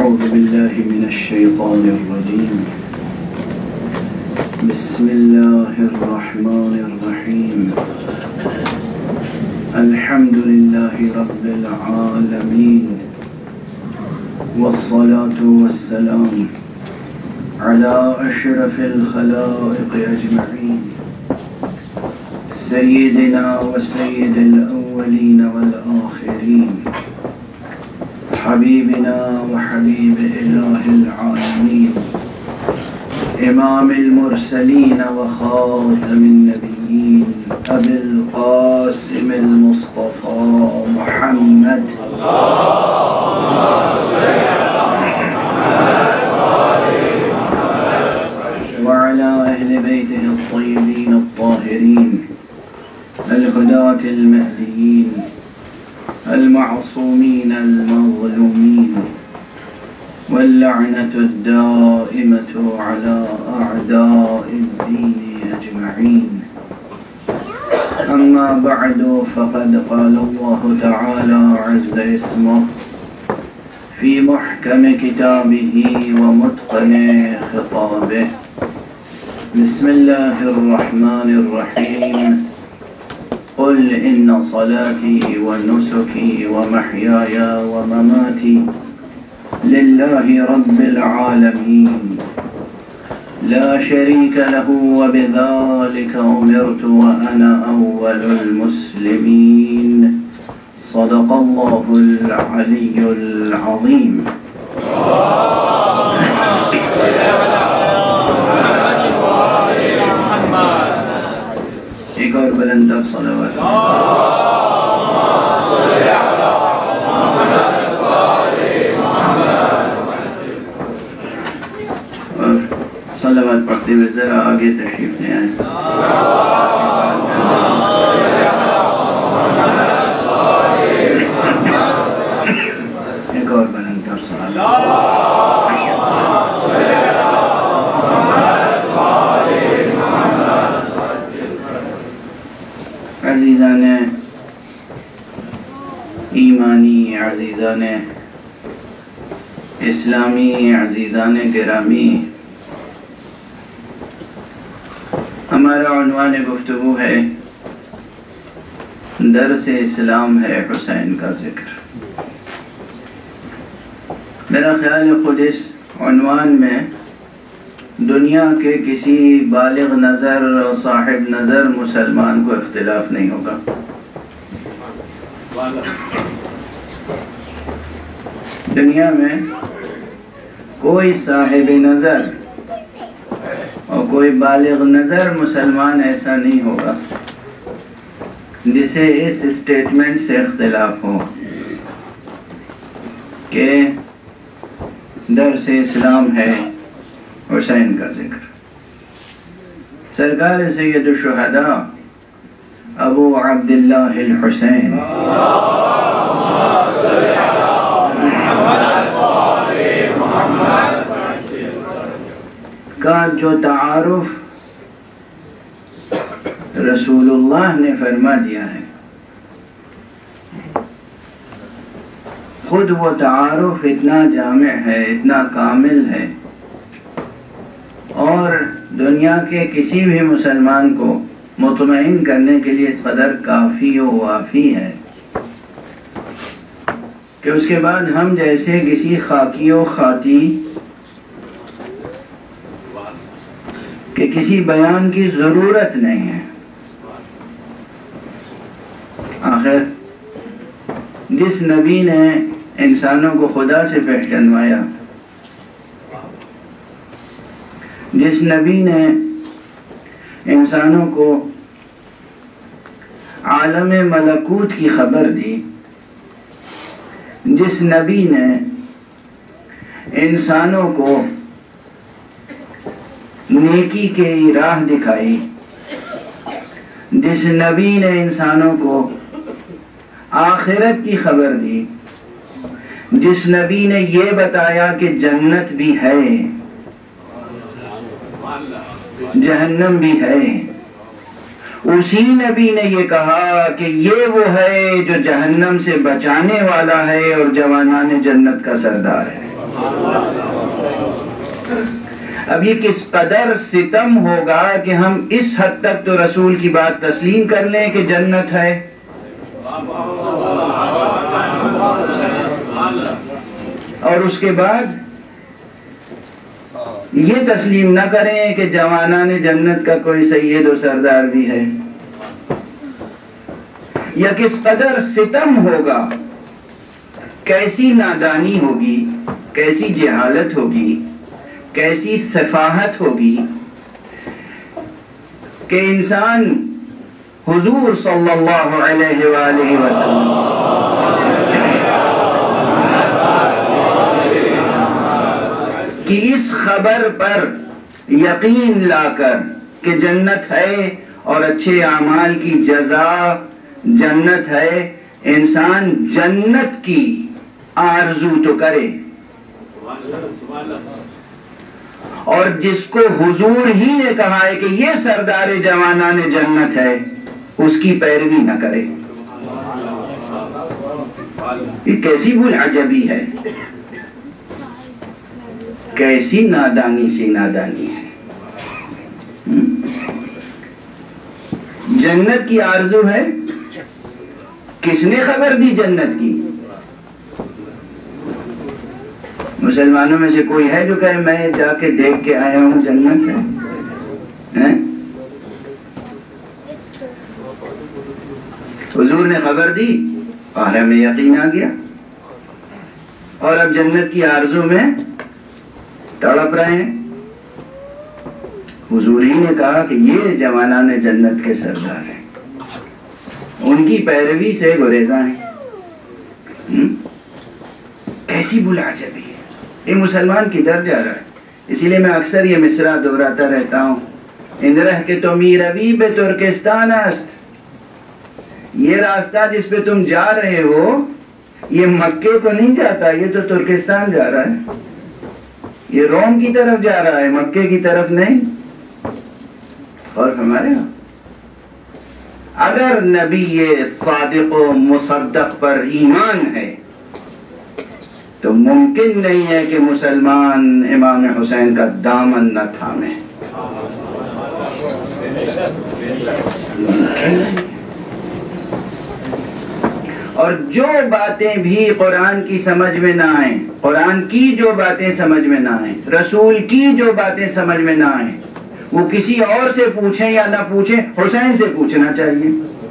أعوذ بالله من الشيطان الرجيم. بسم الله الرحمن الرحيم. الحمد لله رب العالمين، والصلاة والسلام على أشرف الخلائق أجمعين، سيدنا وسيد الأولين والآخرين، حبيبنا وحبيب إله العالمين، إمام المرسلين وخاتم النبيين، أبي القاسم المصطفى محمد. وعلى أهل بيته الطيبين الطاهرين الهداة المهديين المعصومين المظلومين، واللعنة الدائمة على أعداء الدين أجمعين. أما بعد، فقد قال الله تعالى عز اسمه في محكم كتابه ومتقن خطابه. بسم الله الرحمن الرحيم. قل إن صلاتي ونسكي ومحياي ومماتي لله رب العالمين لا شريك له وبذلك أمرت وأنا أول المسلمين. صدق الله العلي العظيم. ایک اور بلند تر صلوات. اور صلوات پڑھتے ہوئے ذرا آگے تشریف لے آئیں. ایک اور بلند تر صلوات. عزیزان ایمانی، عزیزان اسلامی، عزیزان گرامی، ہمارا عنوان گفتگو ہے درس اسلام ہے حسین کا ذکر. میرا خیال ہے خود اس عنوان میں دنیا کے کسی بالغ نظر اور صاحب نظر مسلمان کو اختلاف نہیں ہوگا. دنیا میں کوئی صاحب نظر اور کوئی بالغ نظر مسلمان ایسا نہیں ہوگا جسے اس اسٹیٹمنٹ سے اختلاف ہو کہ درس اسلام ہے حسین کا ذکر. سرکار سید الشہداء ابو عبداللہ الحسین کا جو تعارف رسول اللہ نے فرما دیا ہے، خود وہ تعارف اتنا جامع ہے، اتنا کامل ہے، اور دنیا کے کسی بھی مسلمان کو مطمئن کرنے کے لیے اس قدر کافی و وافی ہے کہ اس کے بعد ہم جیسے کسی خاکی و خاطی کہ کسی بیان کی ضرورت نہیں ہے. آخر جس نبی نے انسانوں کو خدا سے پہچانوایا، جس نبی نے انسانوں کو عالم ملکوت کی خبر دی، جس نبی نے انسانوں کو نیکی کے راہ دکھائی، جس نبی نے انسانوں کو آخرت کی خبر دی، جس نبی نے یہ بتایا کہ جنت بھی ہے، جہنم بھی ہے، اسی نبی نے یہ کہا کہ یہ وہ ہے جو جہنم سے بچانے والا ہے اور جوانان جنت کا سردار ہے. اب یہ کس قدر ستم ہوگا کہ ہم اس حد تک تو رسول کی بات تسلیم کر لیں کہ جنت ہے، اور اس کے بعد یہ تسلیم نہ کریں کہ جوانان جنت کا کوئی سید و سردار بھی ہے۔ یا کس قدر ستم ہوگا، کیسی نادانی ہوگی، کیسی جہالت ہوگی، کیسی سفاہت ہوگی کہ انسان حضور صلی اللہ علیہ وآلہ وسلم کی اس خبر پر یقین لا کر کہ جنت ہے اور اچھے اعمال کی جزا جنت ہے، انسان جنت کی آرزو تو کرے، اور جس کو حضور ہی نے کہا ہے کہ یہ سردار جوانان جنت ہے اس کی پیروی نہ کرے۔ یہ کیسی بلعجبی ہے، کیسی نادانی سی نادانی ہے۔ جنت کی آرزو ہے، کس نے خبر دی جنت کی؟ مسلمانوں میں سے کوئی ہے جو کہے میں جا کے دیکھ کے آیا ہوں جنت ہے؟ حضور نے خبر دی اور ہمیں یقین آ گیا، اور اب جنت کی آرزو میں تڑپ رہے ہیں۔ حضور ہی نے کہا کہ یہ جوانان جنت کے سردار ہیں، ان کی پیروی سے گریزاں ہیں۔ کیسی بلعجبی ہے، یہ مسلمان کدھر جا رہا ہے؟ اسی لیے میں اکثر یہ مصرع دہراتا رہتا ہوں، اندرہ کے تو میروی بے ترکستان است، یہ راستہ جس پہ تم جا رہے ہو یہ مکے کو نہیں جاتا، یہ تو ترکستان جا رہا ہے، یہ روم کی طرف جا رہا ہے، مکے کی طرف نہیں۔ اور ہمارے ہاں اگر نبی صادق و مصدق پر ایمان ہے تو ممکن نہیں ہے کہ مسلمان امام حسین کا دامن نہ تھامے۔ اور جو باتیں بھی قرآن کی سمجھ میں نہ آئیں، قرآن کی جو باتیں سمجھ میں نہ آئیں، رسول کی جو باتیں سمجھ میں نہ آئیں، وہ کسی اور سے پوچھیں یا نہ پوچھیں، حسین سے پوچھنا چاہیے۔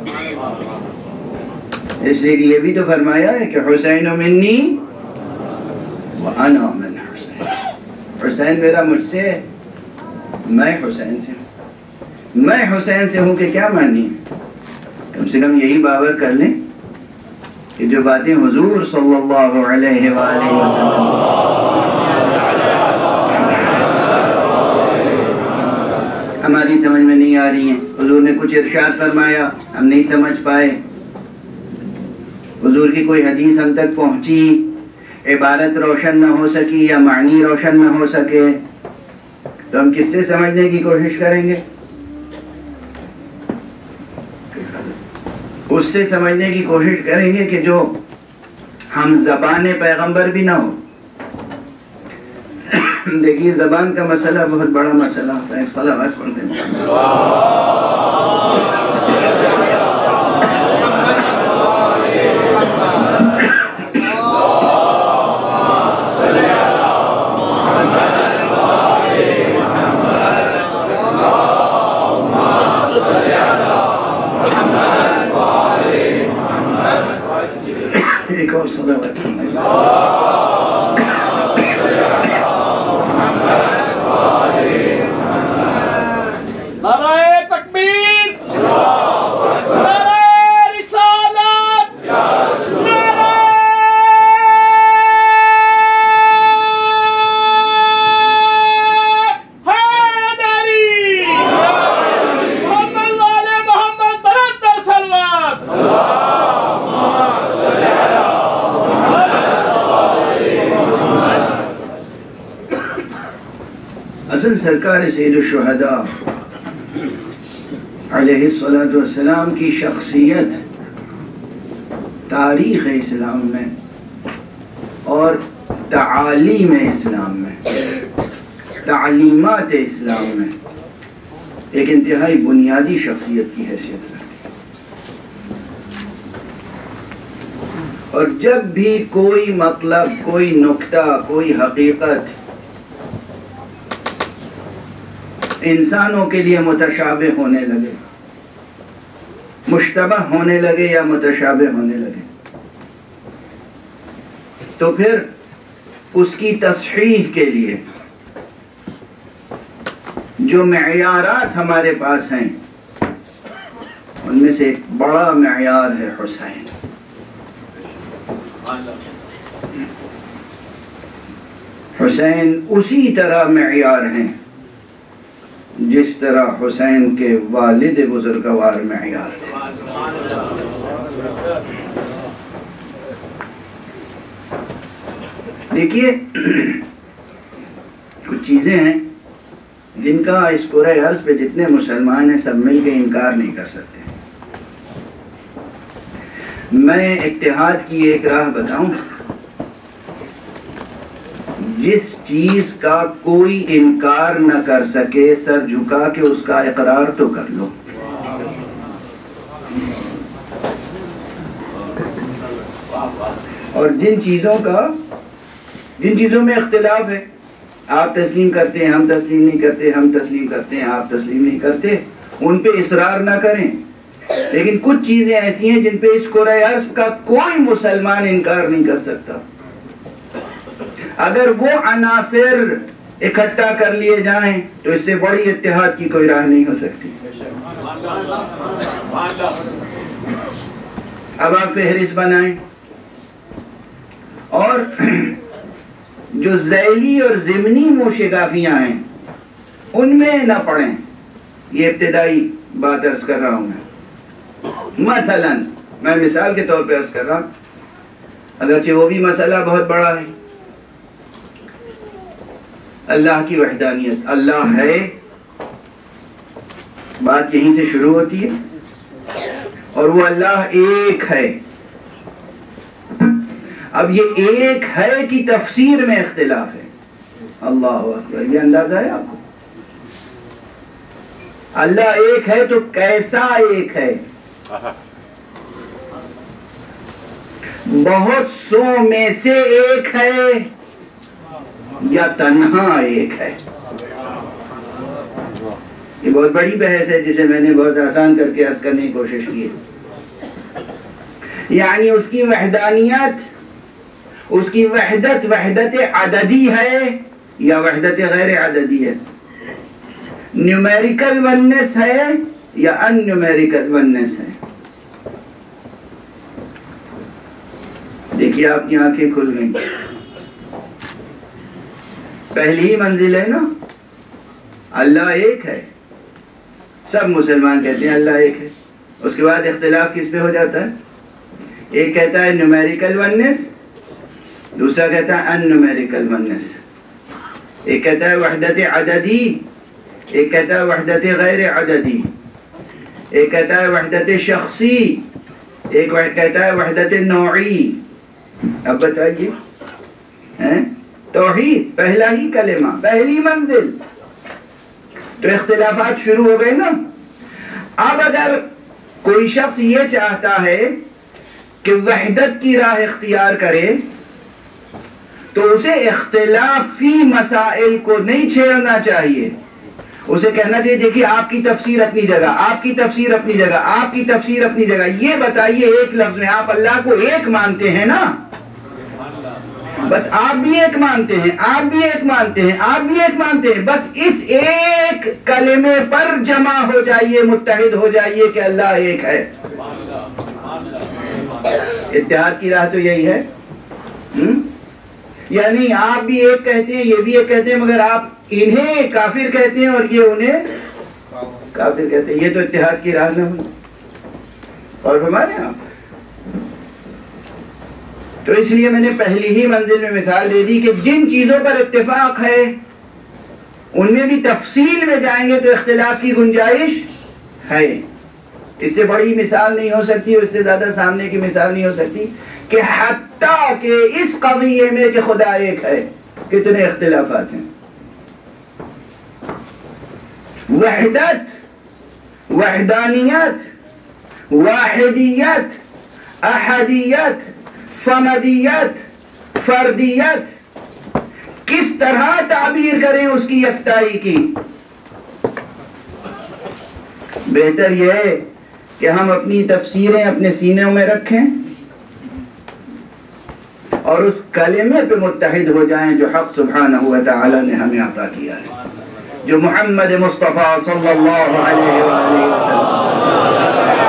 اس لیے یہ بھی تو فرمایا ہے کہ حسین منی وَأَنَا مِنْ حسین، حسین میرا مجھ سے، میں حسین سے ہوں۔ میں حسین سے ہوں کہ کیا مانی؟ کم سے کم یہی باور کر لیں کہ جو باتیں حضور صلی اللہ علیہ وآلہ وسلم ہماری سمجھ میں نہیں آ رہی ہیں، حضور نے کچھ ارشاد فرمایا ہم نہیں سمجھ پائے، حضور کی کوئی حدیث ہم تک پہنچی، عبارت روشن نہ ہو سکی یا معنی روشن نہ ہو سکے، تو ہم کس سے سمجھنے کی کوشش کریں گے؟ اس سے سمجھنے کی کوشش کریں گے کہ جو ہم زبان پیغمبر بھی نہ ہو۔ دیکھیے زبان کا مسئلہ بہت بڑا مسئلہ ہوتا ہے، ایک صلوات پڑھتے ہیں۔ ایک اور صلوات نعرہ تکبیر، نعرہ رسالت، نعرہ حیدری، محمد وآل محمد برہتر صلوات۔ اصل سرکار سید الشہداء علیہ السلام کی شخصیت تاریخ اسلام میں اور تعالیم اسلام میں، تعلیمات اسلام میں ایک انتہائی بنیادی شخصیت کی حیثیت رکھتی ہے۔ اور جب بھی کوئی مطلب، کوئی نکتہ، کوئی حقیقت انسانوں کے لیے متشابہ ہونے لگے، مشتبہ ہونے لگے یا متشابہ ہونے لگے، تو پھر اس کی تصحیح کے لیے جو معیارات ہمارے پاس ہیں ان میں سے ایک بڑا معیار ہے حسین۔ حسین اسی طرح معیار ہیں جس طرح حسین کے والد بزرگوار معیار تھے۔ دیکھیے کچھ چیزیں ہیں جن کا اس کرۂ ارض پہ جتنے مسلمان ہیں سب مل کے انکار نہیں کر سکتے۔ میں اتحاد کی ایک راہ بتاؤں، جس چیز کا کوئی انکار نہ کر سکے سر جھکا کے اس کا اقرار تو کر لو۔ اور جن چیزوں میں اختلاف ہے، آپ تسلیم کرتے ہیں ہم تسلیم نہیں کرتے، ہم تسلیم کرتے ہیں آپ تسلیم نہیں کرتے، ان پہ اصرار نہ کریں۔ لیکن کچھ چیزیں ایسی ہیں جن پہ اس کرۂ ارض کا کوئی مسلمان انکار نہیں کر سکتا۔ اگر وہ عناصر اکٹھا کر لیے جائیں تو اس سے بڑی اتحاد کی کوئی راہ نہیں ہو سکتی۔ اب آپ فہرست بنائیں اور جو ذیلی اور ضمنی موشگافیاں ہیں ان میں نہ پڑیں۔ یہ ابتدائی بات عرض کر رہا ہوں مثلا میں مثال کے طور پہ عرض کر رہا ہوں، اگرچہ وہ بھی مسئلہ بہت بڑا ہے۔ اللہ کی وحدانیت، اللہ ہے، بات یہیں سے شروع ہوتی ہے، اور وہ اللہ ایک ہے۔ اب یہ ایک ہے کی تفسیر میں اختلاف ہے۔ اللہ اکبر، یہ اندازہ ہے آپ کو؟ اللہ ایک ہے تو کیسا ایک ہے؟ بہت سو میں سے ایک ہے یا تنہا ایک ہے؟ یہ بہت بڑی بحث ہے جسے میں نے بہت آسان کر کے عرض کرنے کی کوشش کی ہے۔ یعنی اس کی وحدانیت، اس کی وحدت عددی ہے یا وحدت غیر عددی ہے؟ نیومیریکل وننس ہے یا ان نیومیریکل وننس ہے؟ دیکھیے آپ کی آنکھیں کھل گئیں۔ پہلی ہی منزل ہے نا، اللہ ایک ہے، سب مسلمان کہتے ہیں اللہ ایک ہے۔ اس کے بعد اختلاف کس پہ ہو جاتا ہے؟ ایک کہتا ہے نیومیریکل وننس، دوسرا کہتا ہے ان نیومیریکل وننس۔ ایک کہتا ہے وحدت عددی، ایک کہتا ہے وحدت غیر عددی، ایک کہتا ہے وحدت شخصی، ایک کہتا ہے وحدت نوعی۔ اب بتائیے، توحید پہلا ہی کلمہ، پہلی منزل، تو اختلافات شروع ہو گئے نا۔ اب اگر کوئی شخص یہ چاہتا ہے کہ وحدت کی راہ اختیار کرے تو اسے اختلافی مسائل کو نہیں چھیڑنا چاہیے، اسے کہنا چاہیے دیکھیے آپ کی تفسیر اپنی جگہ، آپ کی تفسیر اپنی جگہ، آپ کی تفسیر اپنی جگہ، یہ بتائیے ایک لفظ میں آپ اللہ کو ایک مانتے ہیں نا؟ بس آپ بھی ایک مانتے ہیں، آپ بھی ایک مانتے ہیں، آپ بھی ایک مانتے ہیں، بس اس ایک کلمے پر جمع ہو جائیے، متحد ہو جائیے کہ اللہ ایک ہے۔ اتحاد کی راہ تو یہی ہے۔ یعنی آپ بھی ایک کہتے ہیں، یہ بھی ایک کہتے ہیں، مگر آپ انہیں کافر کہتے ہیں اور یہ انہیں کافر کہتے ہیں، یہ تو اتحاد کی راہ نہ ہوئی۔ اور ہمارے آپ تو اس لیے میں نے پہلی ہی منزل میں مثال دے دی کہ جن چیزوں پر اتفاق ہے ان میں بھی تفصیل میں جائیں گے تو اختلاف کی گنجائش ہے۔ اس سے بڑی مثال نہیں ہو سکتی، اس سے زیادہ سامنے کی مثال نہیں ہو سکتی کہ حتیٰ کہ اس قضیے میں کہ خدا ایک ہے کتنے اختلافات ہیں. وحدت، وحدانیت، واحدیت، احدیت، صمدیت، فردیت، کس طرح تعبیر کریں اس کی یکتائی کی؟ بہتر یہ ہے کہ ہم اپنی تفسیریں اپنے سینوں میں رکھیں اور اس کلمے پہ متحد ہو جائیں جو حق سبحانہ و تعالی نے ہمیں عطا کیا ہے، جو محمد مصطفیٰ صلی اللہ علیہ وآلہ وسلم.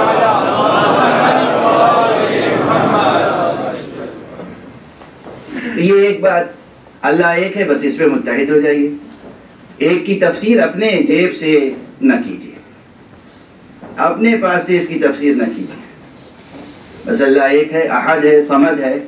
یہ ایک بات، اللہ ایک ہے، بس اس پہ متحد ہو جائیے. ایک کی تفسیر اپنے جیب سے نہ کیجیے، اپنے پاس سے اس کی تفسیر نہ کیجیے. بس اللہ ایک ہے، احد ہے، صمد ہے.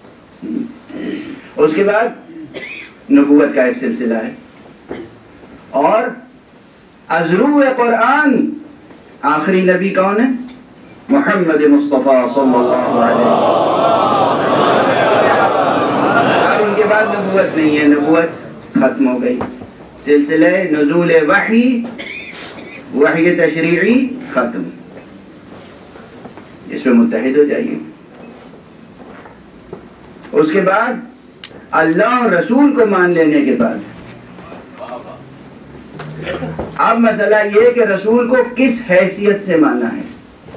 اس کے بعد نبوت کا ایک سلسلہ ہے، اور ازرو قرآن آخری نبی کون ہے؟ محمد مصطفیٰ صلی اللہ علیہ وسلم. اب ان کے بعد نبوت نہیں ہے، نبوت ختم ہو گئی. سلسلہ نزول وحی، وحی تشریعی ختم. اس پہ متحد ہو جائیے. اس کے بعد اللہ اور رسول کو مان لینے کے بعد اب مسئلہ یہ کہ رسول کو کس حیثیت سے مانا ہے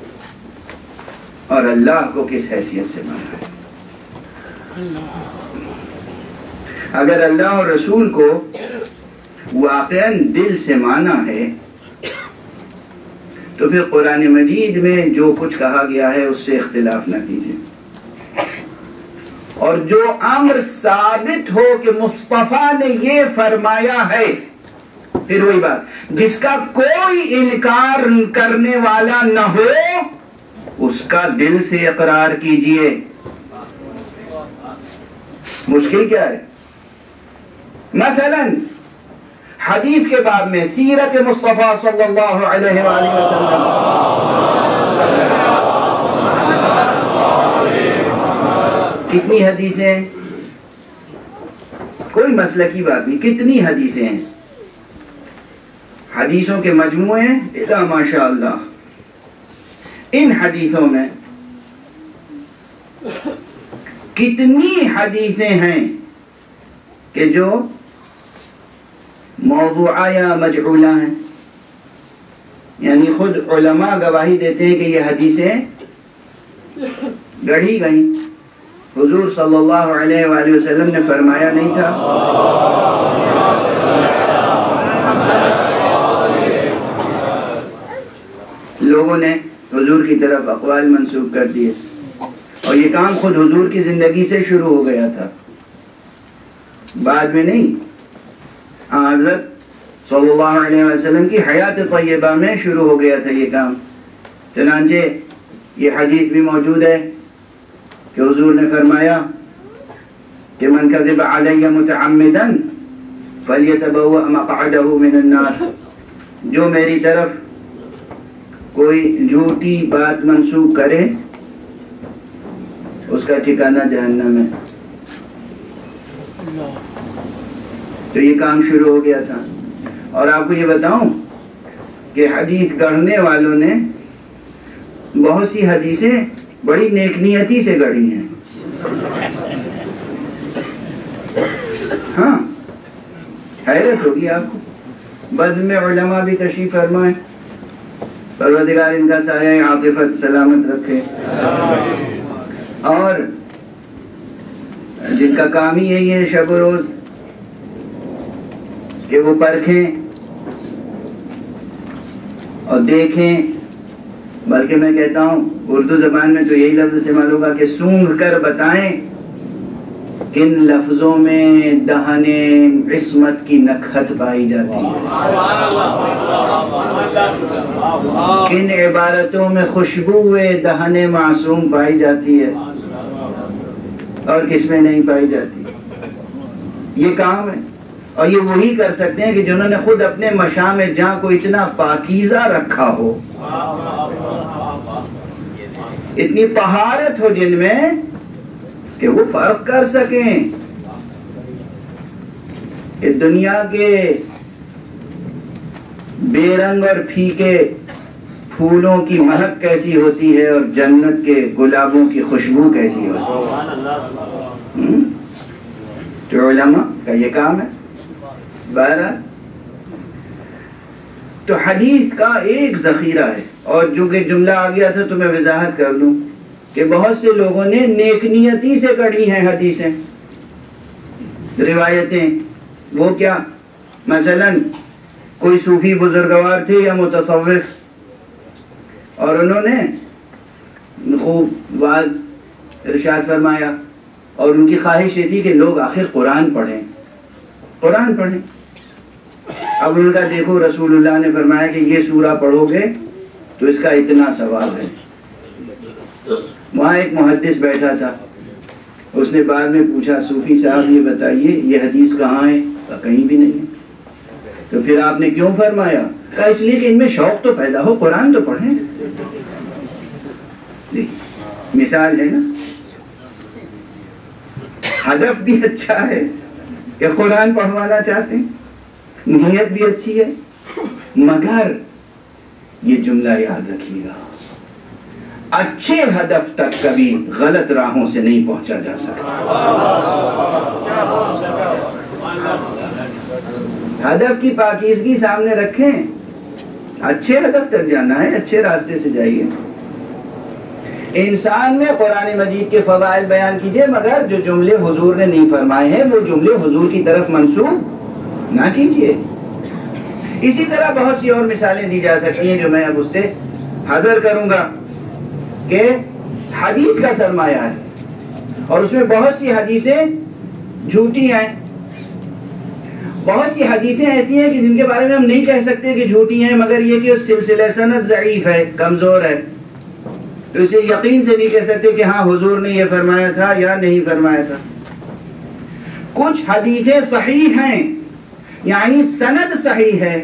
اور اللہ کو کس حیثیت سے مانا ہے. اگر اللہ اور رسول کو واقعاً دل سے مانا ہے تو پھر قرآن مجید میں جو کچھ کہا گیا ہے اس سے اختلاف نہ کیجیے. اور جو امر ثابت ہو کہ مصطفیٰ نے یہ فرمایا ہے، پھر وہی بات، جس کا کوئی انکار کرنے والا نہ ہو اس کا دل سے اقرار کیجیے. مشکل کیا ہے؟ مثلا حدیث کے باب میں سیرت مصطفیٰ صلی اللہ علیہ وآلہ وسلم، کتنی حدیثیں ہیں؟ کوئی مسئلہ کی بات نہیں، کتنی حدیثیں ہیں؟ حدیثوں کے مجموعے ہیں الا ماشاء اللہ. ان حدیثوں میں کتنی حدیثیں ہیں کہ جو موضوعہ یا مجعولہ ہیں، یعنی خود علماء گواہی دیتے ہیں کہ یہ حدیثیں گڑھی گئیں، حضور صلی اللہ علیہ وآلہ وسلم نے فرمایا نہیں تھا. لوگوں نے حضور کی طرف اقوال منسوب کر دیے، اور یہ کام خود حضور کی زندگی سے شروع ہو گیا تھا، بعد میں نہیں. حضرت صلی اللہ علیہ وسلم کی حیات طیبہ میں شروع ہو گیا تھا یہ کام. چنانچہ یہ حدیث بھی موجود ہے کہ حضور نے فرمایا کہ من کذب علی متعمدا فلیتبوأ مقعدہ من النار، جو میری طرف کوئی جھوٹی بات منسوب کرے اس کا ٹھکانہ جہنم ہے. تو یہ کام شروع ہو گیا تھا. اور آپ کو یہ بتاؤں کہ حدیث گڑھنے والوں نے بہت سی حدیثیں بڑی نیک نیتی سے گڑھی ہیں. ہاں، حیرت ہوگی آپ کو. بزم علماء بھی تشریف فرمائیں، پروردگار ان کا سایہ عاطفت سلامت رکھے، اور جن کا کام ہی یہی ہے شب و روز کہ وہ پرکھیں اور دیکھیں، بلکہ میں کہتا ہوں اردو زبان میں تو یہی لفظ استعمال ہوگا کہ سونگھ کر بتائیں کن لفظوں میں دہن عصمت کی نکھت پائی جاتی ہے، کن عبارتوں میں خوشبو دہن معصوم پائی جاتی ہے اور کس میں نہیں پائی جاتی. یہ کام ہے، اور یہ وہی کر سکتے ہیں کہ جنہوں نے خود اپنے مشام جاں کو اتنا پاکیزہ رکھا ہو اتنی طہارت ہو جن میں کہ وہ فرق کر سکیں کہ دنیا کے بے رنگ اور پھیکے پھولوں کی مہک کیسی ہوتی ہے اور جنت کے گلابوں کی خوشبو کیسی ہوتی ہے. تو علماء کا یہ کام ہے. بہرحال تو حدیث کا ایک ذخیرہ ہے. اور جو کہ جملہ آ گیا تھا تو میں وضاحت کر دوں کہ بہت سے لوگوں نے نیک نیتی سے کڑھی ہیں حدیثیں روایتیں. وہ کیا؟ مثلا کوئی صوفی بزرگوار تھے یا متصوف اور انہوں نے خوب واعظ ارشاد فرمایا اور ان کی خواہش یہ تھی کہ لوگ آخر قرآن پڑھیں. اب ان کا دیکھو رسول اللہ نے فرمایا کہ یہ سورہ پڑھو گے تو اس کا اتنا ثواب ہے. وہاں ایک محدث بیٹھا تھا. اس نے بعد میں پوچھا صوفی صاحب یہ بتائیے یہ حدیث کہاں ہے؟ کہیں بھی نہیں ہے. تو پھر آپ نے کیوں فرمایا؟ کہا اس لیے کہ ان میں شوق تو پیدا ہو، قرآن تو پڑھیں. مثال ہے نا. ہدف بھی اچھا ہے کہ قرآن پڑھوانا چاہتے ہیں، نیت بھی اچھی ہے، مگر یہ جملہ یاد رکھیے گا اچھے ہدف تک کبھی غلط راہوں سے نہیں پہنچا جا سکتا. ہدف کی پاکیزگی سامنے رکھیں. اچھے ہدف تک جانا ہے، اچھے راستے سے جائیے. انسان میں قرآن مجید کے فضائل بیان کیجئے مگر جو جملے حضور نے نہیں فرمائے ہیں وہ جملے حضور کی طرف منسوب نہ کیجئے. اسی طرح بہت سی اور مثالیں دی جا سکتی ہیں جو میں اب اس سے حذر کروں گا کہ حدیث کا سرمایہ ہے اور اس میں بہت سی حدیثیں جھوٹی ہیں. بہت سی حدیثیں ایسی ہیں کہ جن کے بارے میں ہم نہیں کہہ سکتے کہ جھوٹی ہیں مگر یہ کہ اس سلسلہ سند ضعیف ہے، کمزور ہے، تو اسے یقین سے نہیں کہہ سکتے کہ ہاں حضور نے یہ فرمایا تھا یا نہیں فرمایا تھا. کچھ حدیثیں صحیح ہیں یعنی سند صحیح ہے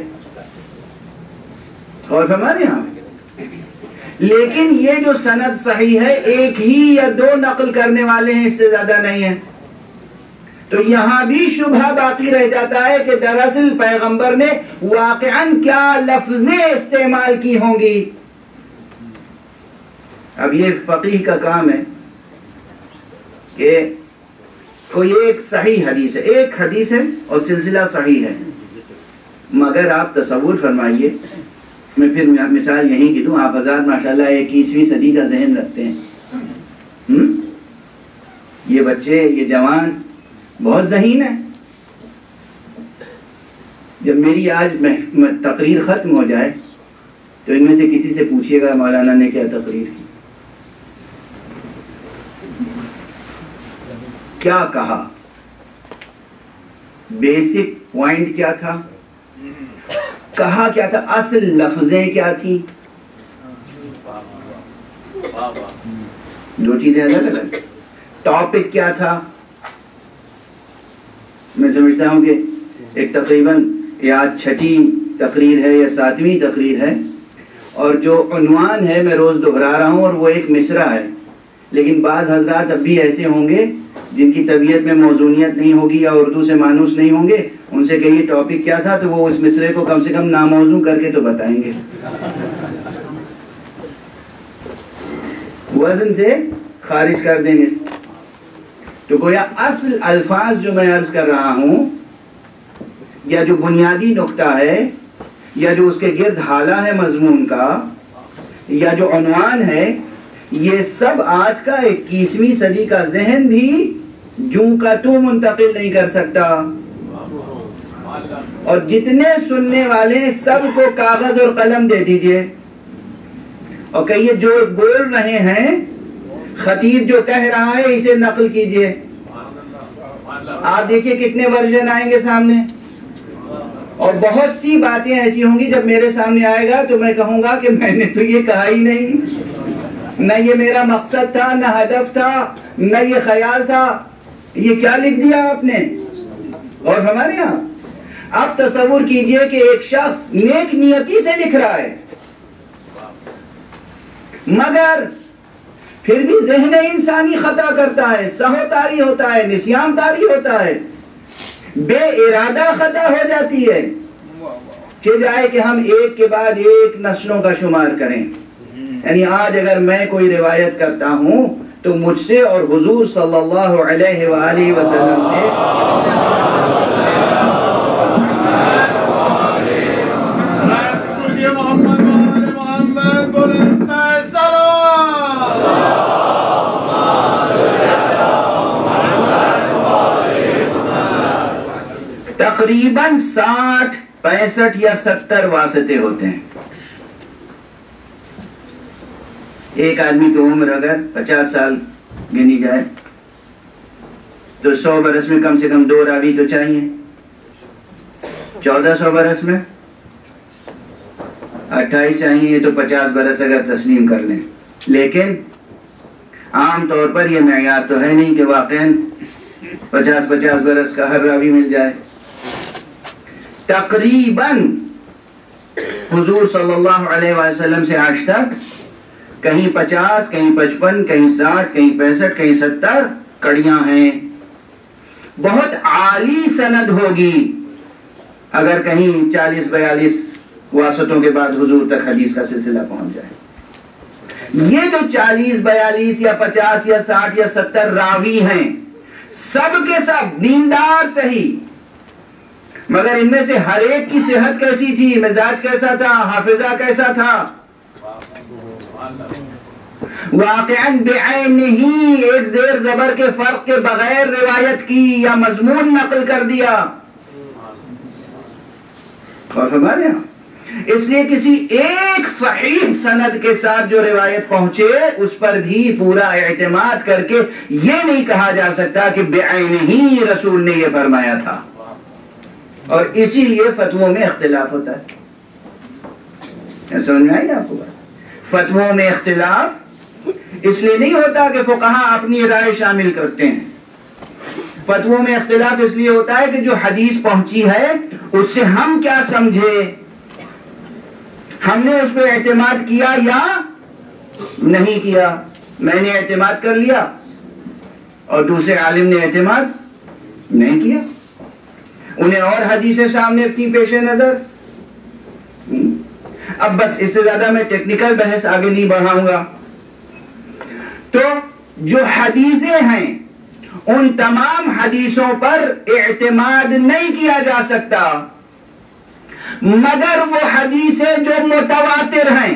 اور ہمارے یہاں لیکن یہ جو سند صحیح ہے ایک ہی یا دو نقل کرنے والے ہیں، اس سے زیادہ نہیں ہے. تو یہاں بھی شبہ باقی رہ جاتا ہے کہ دراصل پیغمبر نے واقعاً کیا لفظیں استعمال کی ہوں گی. اب یہ فقیہ کا کام ہے کہ کوئی ایک صحیح حدیث ہے، ایک حدیث ہے اور سلسلہ صحیح ہے، مگر آپ تصور فرمائیے، میں پھر مثال یہیں کی دوں. آپ حضرات ماشاءاللہ 21ویں صدی کا ذہن رکھتے ہیں. یہ بچے، یہ جوان بہت ذہین ہیں. جب میری آج تقریر ختم ہو جائے تو ان میں سے کسی سے پوچھیے گا مولانا نے کیا تقریر کی، کیا کہا، بیسک پوائنٹ کیا تھا، کہا کیا تھا، اصل لفظیں کیا تھیں. دو چیزیں الگ الگ. ٹاپک کیا تھا. میں سمجھتا ہوں کہ ایک تقریباً یا 6ٹھی تقریر ہے یا 7ویں تقریر ہے اور جو عنوان ہے میں روز دہرا رہا ہوں اور وہ ایک مصرع ہے، لیکن بعض حضرات اب بھی ایسے ہوں گے جن کی طبیعت میں موزونیت نہیں ہوگی یا اردو سے مانوس نہیں ہوں گے. ان سے کہیے ٹاپک کیا تھا تو وہ اس مصرے کو کم سے کم ناموزوں کر کے تو بتائیں گے، وزن سے خارج کر دیں گے. تو گویا اصل الفاظ جو میں عرض کر رہا ہوں یا جو بنیادی نقطہ ہے یا جو اس کے گرد حالہ ہے مضمون کا یا جو عنوان ہے، یہ سب آج کا 21ویں صدی کا ذہن بھی جوں کا تو منتقل نہیں کر سکتا. اور جتنے سننے والے سب کو کاغذ اور قلم دے دیجئے اور کہیے جو بول رہے ہیں خطیب جو کہہ رہا ہے اسے نقل کیجئے. آپ دیکھیے کتنے ورژن آئیں گے سامنے اور بہت سی باتیں ایسی ہوں گی جب میرے سامنے آئے گا تو میں کہوں گا کہ میں نے تو یہ کہا ہی نہیں، نہ یہ میرا مقصد تھا، نہ ہدف تھا، نہ یہ خیال تھا، یہ کیا لکھ دیا آپ نے. اور ہمارے یہاں اب تصور کیجئے کہ ایک شخص نیک نیتی سے لکھ رہا ہے مگر پھر بھی ذہن انسانی خطا کرتا ہے، سہو طاری ہوتا ہے، نسیان طاری ہوتا ہے، بے ارادہ خطا ہو جاتی ہے، جائے کہ ہم ایک کے بعد ایک نسلوں کا شمار کریں. یعنی آج اگر میں کوئی روایت کرتا ہوں تو مجھ سے اور حضور صلی اللہ علیہ وآلہ وسلم سے تقریباً 60 65 یا 70 واسطے ہوتے ہیں. ایک آدمی کی عمر اگر 50 سال گنی جائے تو 100 برس میں کم سے کم 2 راوی تو چاہیے. 1400 برس میں 28 چاہیے تو 50 برس اگر تسلیم کر لیں. لیکن عام طور پر یہ معیار تو ہے نہیں کہ واقعاً 50 برس کا ہر راوی مل جائے. تقریباً حضور صلی اللہ علیہ وسلم سے آج تک کہیں 50 کہیں 55 کہیں 60 کہیں 65 کہیں 70 کڑیاں ہیں. بہت عالی سند ہوگی اگر کہیں 40-42 واسطوں کے بعد حضور تک حدیث کا سلسلہ پہنچ جائے. یہ تو 40-42 یا 50 یا 60 یا 70 راوی ہیں، سب کے سب دیندار صحیح، مگر ان میں سے ہر ایک کی صحت کیسی تھی، مزاج کیسا تھا، حافظہ کیسا تھا، واقعاً بعین ہی ایک زیر زبر کے فرق کے بغیر روایت کی یا مضمون نقل کر دیا. اور فرما رہے ہیں اس لیے کسی ایک صحیح سند کے ساتھ جو روایت پہنچے اس پر بھی پورا اعتماد کر کے یہ نہیں کہا جا سکتا کہ بعین ہی رسول نے یہ فرمایا تھا. اور اسی لیے فتووں میں اختلاف ہوتا ہے. سمجھ میں آئی آپ کو بات؟ فتووں میں اختلاف اس لیے نہیں ہوتا کہ فقہا اپنی رائے شامل کرتے ہیں. فتووں میں اختلاف اس لیے ہوتا ہے کہ جو حدیث پہنچی ہے اس سے ہم کیا سمجھے، ہم نے اس پہ اعتماد کیا یا نہیں کیا. میں نے اعتماد کر لیا اور دوسرے عالم نے اعتماد نہیں کیا، انہیں اور حدیثیں سامنے تھی پیش نظر. اب بس اس سے زیادہ میں ٹیکنیکل بحث آگے نہیں بڑھاؤں گا. تو جو حدیثیں ہیں ان تمام حدیثوں پر اعتماد نہیں کیا جا سکتا مگر وہ حدیثیں جو متواتر ہیں.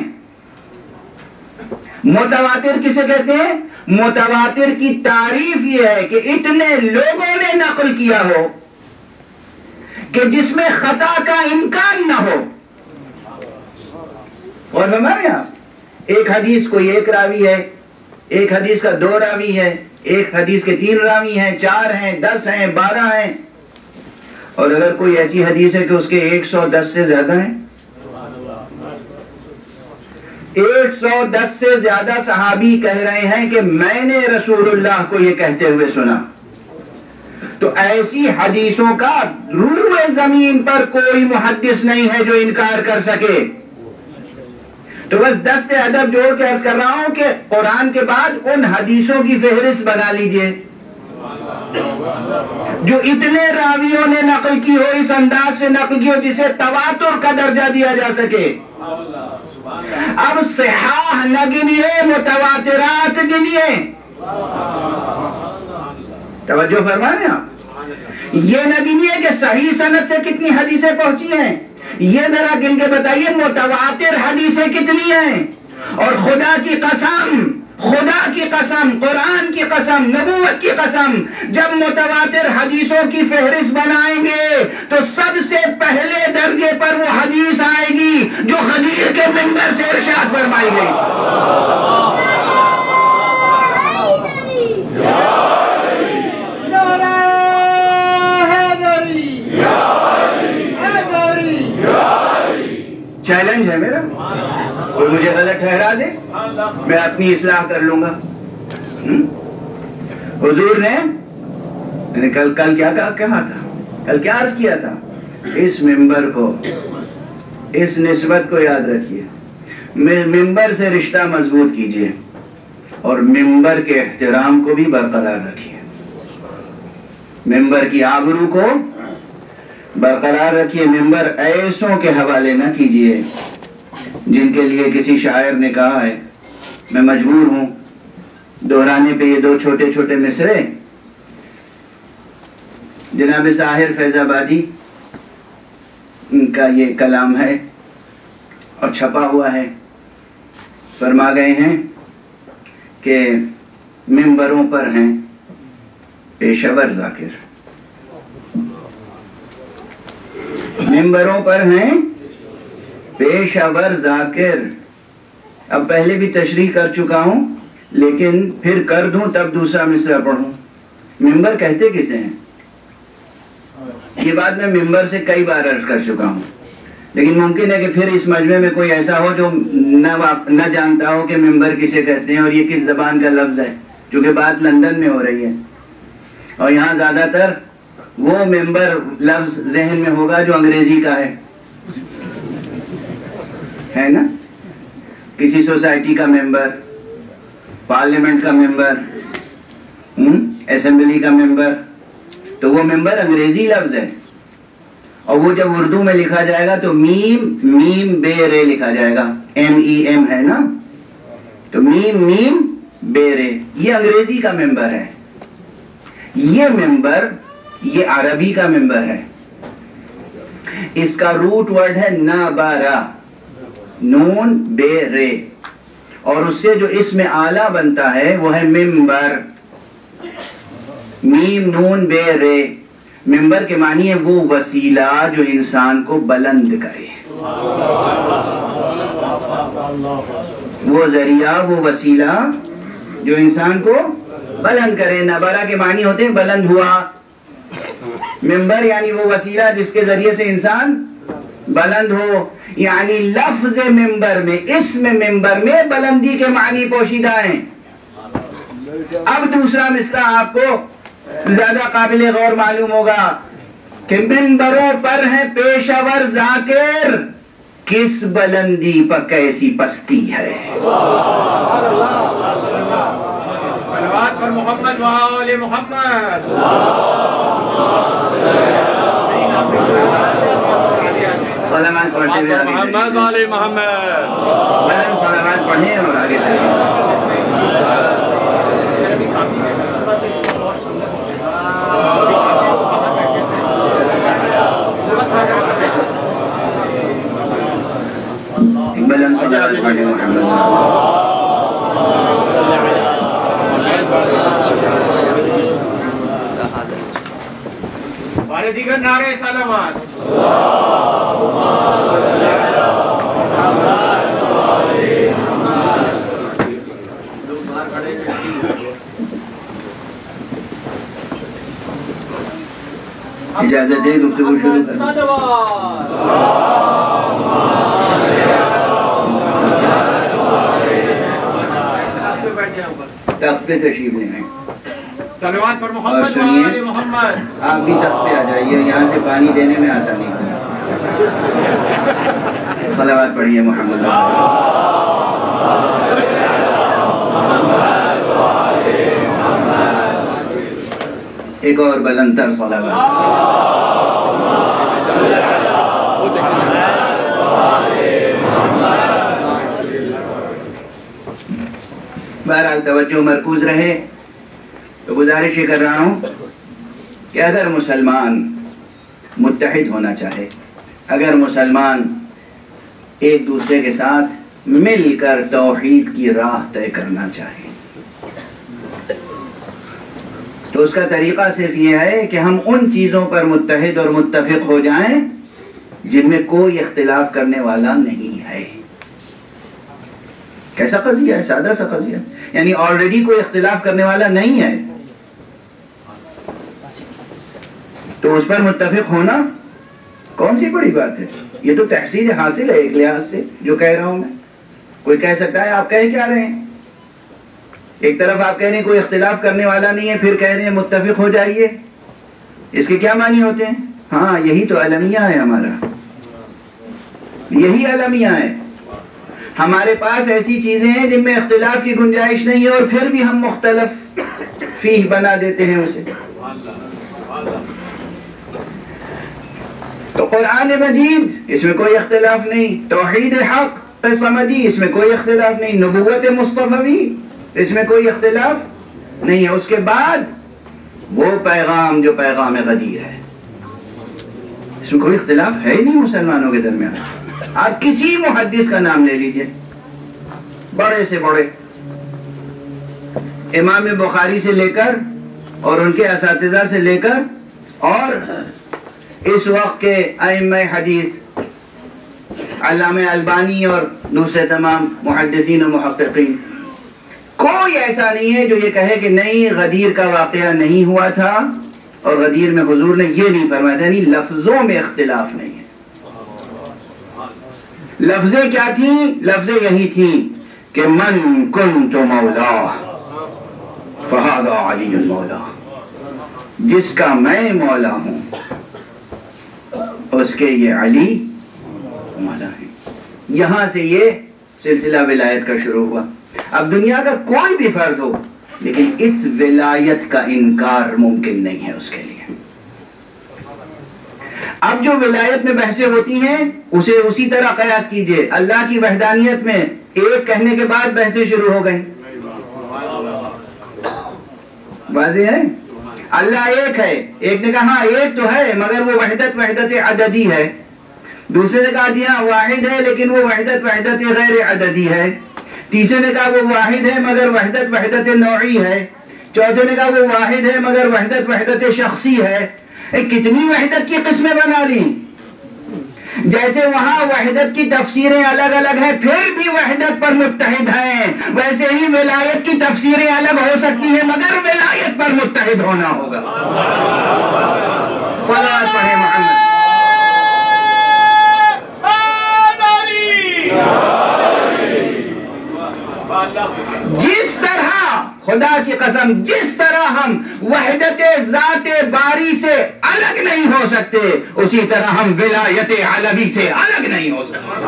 متواتر کسے کہتے ہیں؟ متواتر کی تعریف یہ ہے کہ اتنے لوگوں نے نقل کیا ہو کہ جس میں خطا کا امکان نہ ہو. اور ہمارے یہاں ایک حدیث کوئی ایک راوی ہے، ایک حدیث کا 2 راوی ہے، ایک حدیث کے 3 راوی ہیں، 4 ہیں، 10 ہیں، 12 ہیں. اور اگر کوئی ایسی حدیث ہے کہ اس کے 110 سے زیادہ ہیں، 110 سے زیادہ صحابی کہہ رہے ہیں کہ میں نے رسول اللہ کو یہ کہتے ہوئے سنا، تو ایسی حدیثوں کا روح زمین پر کوئی محدث نہیں ہے جو انکار کر سکے. تو بس دست ادب جوڑ کے عرض کر رہا ہوں کہ قرآن کے بعد ان حدیثوں کی فہرست بنا لیجئے جو اتنے راویوں نے نقل کی ہو، اس انداز سے نقل کی ہو جسے تواتر کا درجہ دیا جا سکے. اب صحاح نہ گنیے، متواترات گنیے. توجہ فرما رہے ہیں آپ؟ یہ نہ گنیے کہ صحیح سند سے کتنی حدیثیں پہنچی ہیں، یہ ذرا گن کے بتائیے متواتر حدیثیں کتنی ہیں. اور خدا کی قسم، خدا کی قسم، قرآن کی قسم، نبوت کی قسم، جب متواتر حدیثوں کی فہرست بنائیں گے تو سب سے پہلے درجے پر وہ حدیث آئے گی جو خدیر کے منبر سے ارشاد فرمائی گئی. چیلنج ہے میرا، کوئی مجھے غلط ٹھہرا دے میں اپنی اصلاح کر لوں گا. حضور نے کل کیا کہا تھا، کل کیا عرض کیا تھا؟ اس منبر کو، اس نسبت کو یاد رکھیے، منبر سے رشتہ مضبوط کیجئے. اور ممبر کے احترام کو بھی برقرار رکھیے، ممبر کی آبرو کو برقرار رکھیے۔ ممبر ایسوں کے حوالے نہ کیجیے جن کے لیے کسی شاعر نے کہا ہے، میں مجبور ہوں دہرانے پہ یہ 2 چھوٹے چھوٹے مصرے۔ جناب ساحر فیض آبادی ان کا یہ کلام ہے اور چھپا ہوا ہے، فرما گئے ہیں کہ ممبروں پر ہیں پیشور ذاکر، ممبروں پر ہیں پیشور ذاکر۔ اب پہلے بھی تشریح کر چکا ہوں لیکن پھر کر دوں تب دوسرا مصرع پڑھوں۔ ممبر کہتے کسے ہیں؟ یہ بات میں ممبر سے کئی بار عرض کر چکا ہوں، لیکن ممکن ہے کہ پھر اس مجمع میں کوئی ایسا ہو جو نہ جانتا ہو کہ ممبر کسے کہتے ہیں اور یہ کس زبان کا لفظ ہے، چونکہ بات لندن میں ہو رہی ہے اور یہاں زیادہ تر وہ ممبر لفظ ذہن میں ہوگا جو انگریزی کا ہے نا، کسی سوسائٹی کا ممبر، پارلیمنٹ کا ممبر، اسمبلی کا ممبر، تو وہ ممبر انگریزی لفظ ہے اور وہ جب اردو میں لکھا جائے گا تو میم بے رے لکھا جائے گا، MEM ہے نا، تو میم بے رے، یہ انگریزی کا ممبر ہے۔ یہ ممبر یہ عربی کا ممبر ہے، اس کا روٹ ورڈ ہے نابارا، نون بے رے، اور اس سے جو اسم اعلیٰ بنتا ہے وہ ہے ممبر، میم نون بے رے۔ ممبر کے معنی ہے وہ وسیلہ جو انسان کو بلند کرے، وہ ذریعہ، وہ وسیلہ جو انسان کو بلند کرے۔ نبرہ کے معنی ہوتے ہیں بلند ہوا، ممبر یعنی وہ وسیلہ جس کے ذریعے سے انسان بلند ہو، یعنی لفظ ممبر میں، اسم ممبر میں بلندی کے معنی پوشیدہ ہیں۔ اب دوسرا مصرع آپ کو زیادہ قابل غور معلوم ہوگا کہ ممبروں پر ہیں پیشور ذاکر، کس بلندی پر کیسی پستی ہے۔ صلوات پر محمد و آل محمد۔ صلوات پڑھتے ہوئے آگے محمد و آل محمد، بلند صلوات پڑھیں اور آگے چلیں۔ بلند صلوات پڑھیں محمد۔ بارے دیگر نعرے صلوات۔ اجازت دے گفتگو شروع کریں۔ تخت پہ تشریف لے آئیں۔ صلوات پر اور محمد و سنیے، آل محمد۔ آپ بھی تخت پہ آ جائیے، یہاں سے پانی دینے میں آسانی ہے۔ صلوات پڑھیے محمد۔ ایک اور بلندر صلوات۔ بہرحال توجہ مرکوز رہے تو گزارش یہ کر رہا ہوں کہ اگر مسلمان متحد ہونا چاہے، اگر مسلمان ایک دوسرے کے ساتھ مل کر توحید کی راہ طے کرنا چاہے تو اس کا طریقہ صرف یہ ہے کہ ہم ان چیزوں پر متحد اور متفق ہو جائیں جن میں کوئی اختلاف کرنے والا نہیں ہے۔ کیسا قضیہ ہے؟ سادہ سا قضیہ، یعنی آلریڈی کوئی اختلاف کرنے والا نہیں ہے تو اس پر متفق ہونا کون سی بڑی بات ہے؟ یہ تو تحصیل حاصل ہے ایک لحاظ سے جو کہہ رہا ہوں میں۔ کوئی کہہ سکتا ہے آپ کہہ کیا رہے ہیں؟ ایک طرف آپ کہہ رہے ہیں کوئی اختلاف کرنے والا نہیں ہے، پھر کہہ رہے ہیں متفق ہو جائیے، اس کے کیا معنی ہوتے ہیں؟ ہاں یہی تو المیہ ہے ہمارا، یہی المیہ ہے۔ ہمارے پاس ایسی چیزیں ہیں جن میں اختلاف کی گنجائش نہیں ہے اور پھر بھی ہم مختلف فیہ بنا دیتے ہیں اسے. تو قرآن مجید اس میں کوئی اختلاف نہیں، توحید حق صمدی اس میں کوئی اختلاف نہیں، نبوت مصطفی اس میں کوئی اختلاف نہیں ہے. اس کے بعد وہ پیغام جو پیغام غدیر ہے، اس میں کوئی اختلاف ہے ہی نہیں مسلمانوں کے درمیان. آپ کسی محدث کا نام لے لیجئے، بڑے سے بڑے، امام بخاری سے لے کر اور ان کے اساتذہ سے لے کر اور اس وقت کے ائمہ حدیث علامہ البانی اور دوسرے تمام محدثین و محققین، کوئی ایسا نہیں ہے جو یہ کہے کہ نہیں غدیر کا واقعہ نہیں ہوا تھا اور غدیر میں حضور نے یہ نہیں فرمایا تھا. یعنی لفظوں میں اختلاف نہیں ہے. لفظیں کیا تھیں؟ لفظیں یہی تھیں کہ من کنت مولا فہذا علی المولا، جس کا میں مولا ہوں اس کے یہ علی مولا ہے. یہاں سے یہ سلسلہ ولایت کا شروع ہوا. اب دنیا کا کوئی بھی فرد ہو لیکن اس ولایت کا انکار ممکن نہیں ہے اس کے لیے. اب جو ولایت میں بحثیں ہوتی ہیں اسے اسی طرح قیاس کیجئے. اللہ کی وحدانیت میں ایک کہنے کے بعد بحثیں شروع ہو گئیں. واضح ہے؟ اللہ ایک ہے، ایک نے کہا ہاں ایک تو ہے مگر وہ وحدت عددی ہے. دوسرے نے کہا جی ہاں واحد ہے لیکن وہ وحدت غیر عددی ہے. تیسرے نے کہا وہ واحد ہے مگر وحدت نوعی ہے. چوتھے نے کہا وہ واحد ہے مگر وحدت شخصی ہے. کتنی وحدت کی قسمیں بنا لی. جیسے وہاں وحدت کی تفسیریں الگ الگ ہیں پھر بھی وحدت پر متحد ہیں، ویسے ہی ولایت کی تفسیریں الگ ہو سکتی ہیں مگر ولایت پر متحد ہونا ہوگا. صلوات پڑھیں محمد. جس طرح خدا کی قسم جس طرح ہم وحدت ذات باری سے الگ نہیں ہو سکتے اسی طرح ہم ولایت علوی سے الگ نہیں ہو سکتے.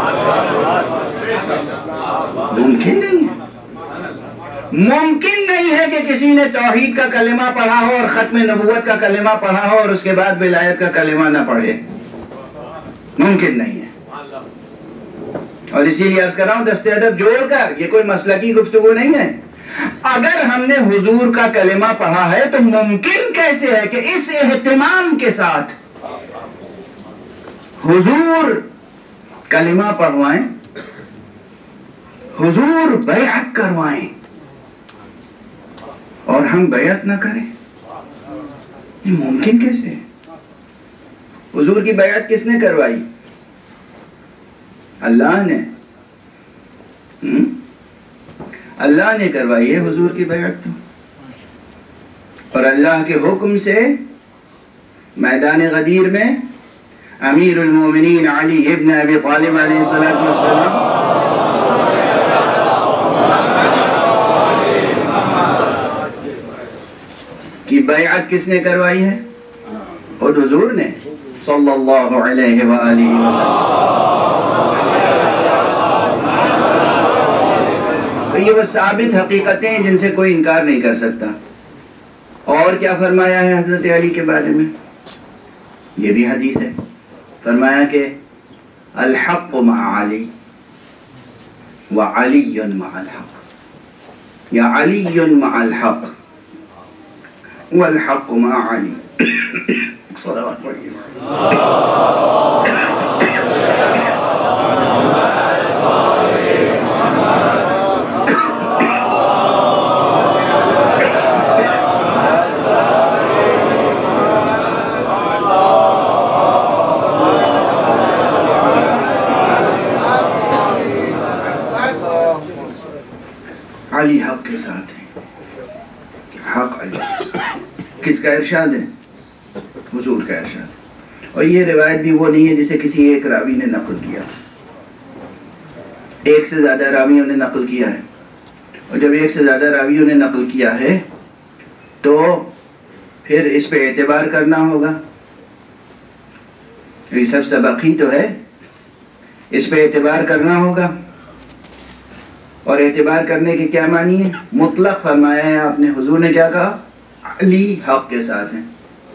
ممکن نہیں ہے کہ کسی نے توحید کا کلمہ پڑھا ہو اور ختم نبوت کا کلمہ پڑھا ہو اور اس کے بعد ولایت کا کلمہ نہ پڑھے. ممکن نہیں ہے. اور اسی لیے عرض کر رہا ہوں دست ادب جوڑ کر، یہ کوئی مسلکی گفتگو نہیں ہے. اگر ہم نے حضور کا کلمہ پڑھا ہے تو ممکن کیسے ہے کہ اس اہتمام کے ساتھ حضور کلمہ پڑھوائیں، حضور بیعت کروائیں اور ہم بیعت نہ کریں؟ یہ ممکن کیسے ہے؟ حضور کی بیعت کس نے کروائی؟ اللہ نے. اللہ نے کروائی ہے حضور کی بیعت. اور اللہ کے حکم سے میدان غدیر میں امیر المومنین علی ابن ابی طالب علیہ السلام کی بیعت کس نے کروائی ہے؟ اور حضور نے صلی اللہ علیہ وآلہ وسلم. یہ وہ ثابت حقیقتیں ہیں جن سے کوئی انکار نہیں کر سکتا. اور کیا فرمایا ہے حضرت علی کے بارے میں؟ یہ بھی حدیث ہے. فرمایا کہ الحق مع علی وعلی مع الحق، یا علی مع الحق والحق مع علی. صلوات پڑھیے. علی حق کے ساتھ ہے. حق علی کے ساتھ. کس کا ارشاد ہے؟ حضور کا ارشاد. اور یہ روایت بھی وہ نہیں ہے جسے کسی ایک راوی نے نقل کیا. ایک سے زیادہ راویوں نے نقل کیا ہے. اور جب ایک سے زیادہ راویوں نے نقل کیا ہے تو پھر اس پہ اعتبار کرنا ہوگا. یہ سب سبق ہی تو ہے، اس پہ اعتبار کرنا ہوگا. اور اعتبار کرنے کے کیا معنی ہے؟ مطلق فرمایا ہے آپ نے. حضور نے کیا کہا؟ علی حق کے ساتھ ہیں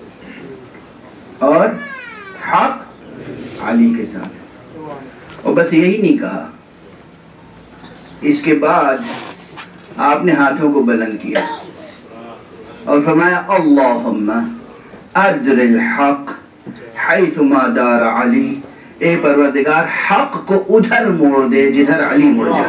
اور حق علی کے ساتھ ہے. اور بس یہی نہیں کہا، اس کے بعد آپ نے ہاتھوں کو بلند کیا اور فرمایا اللہم ادر الحق حیث ما دار علی، اے پروردگار حق کو ادھر موڑ دے جدھر علی مڑ جائے.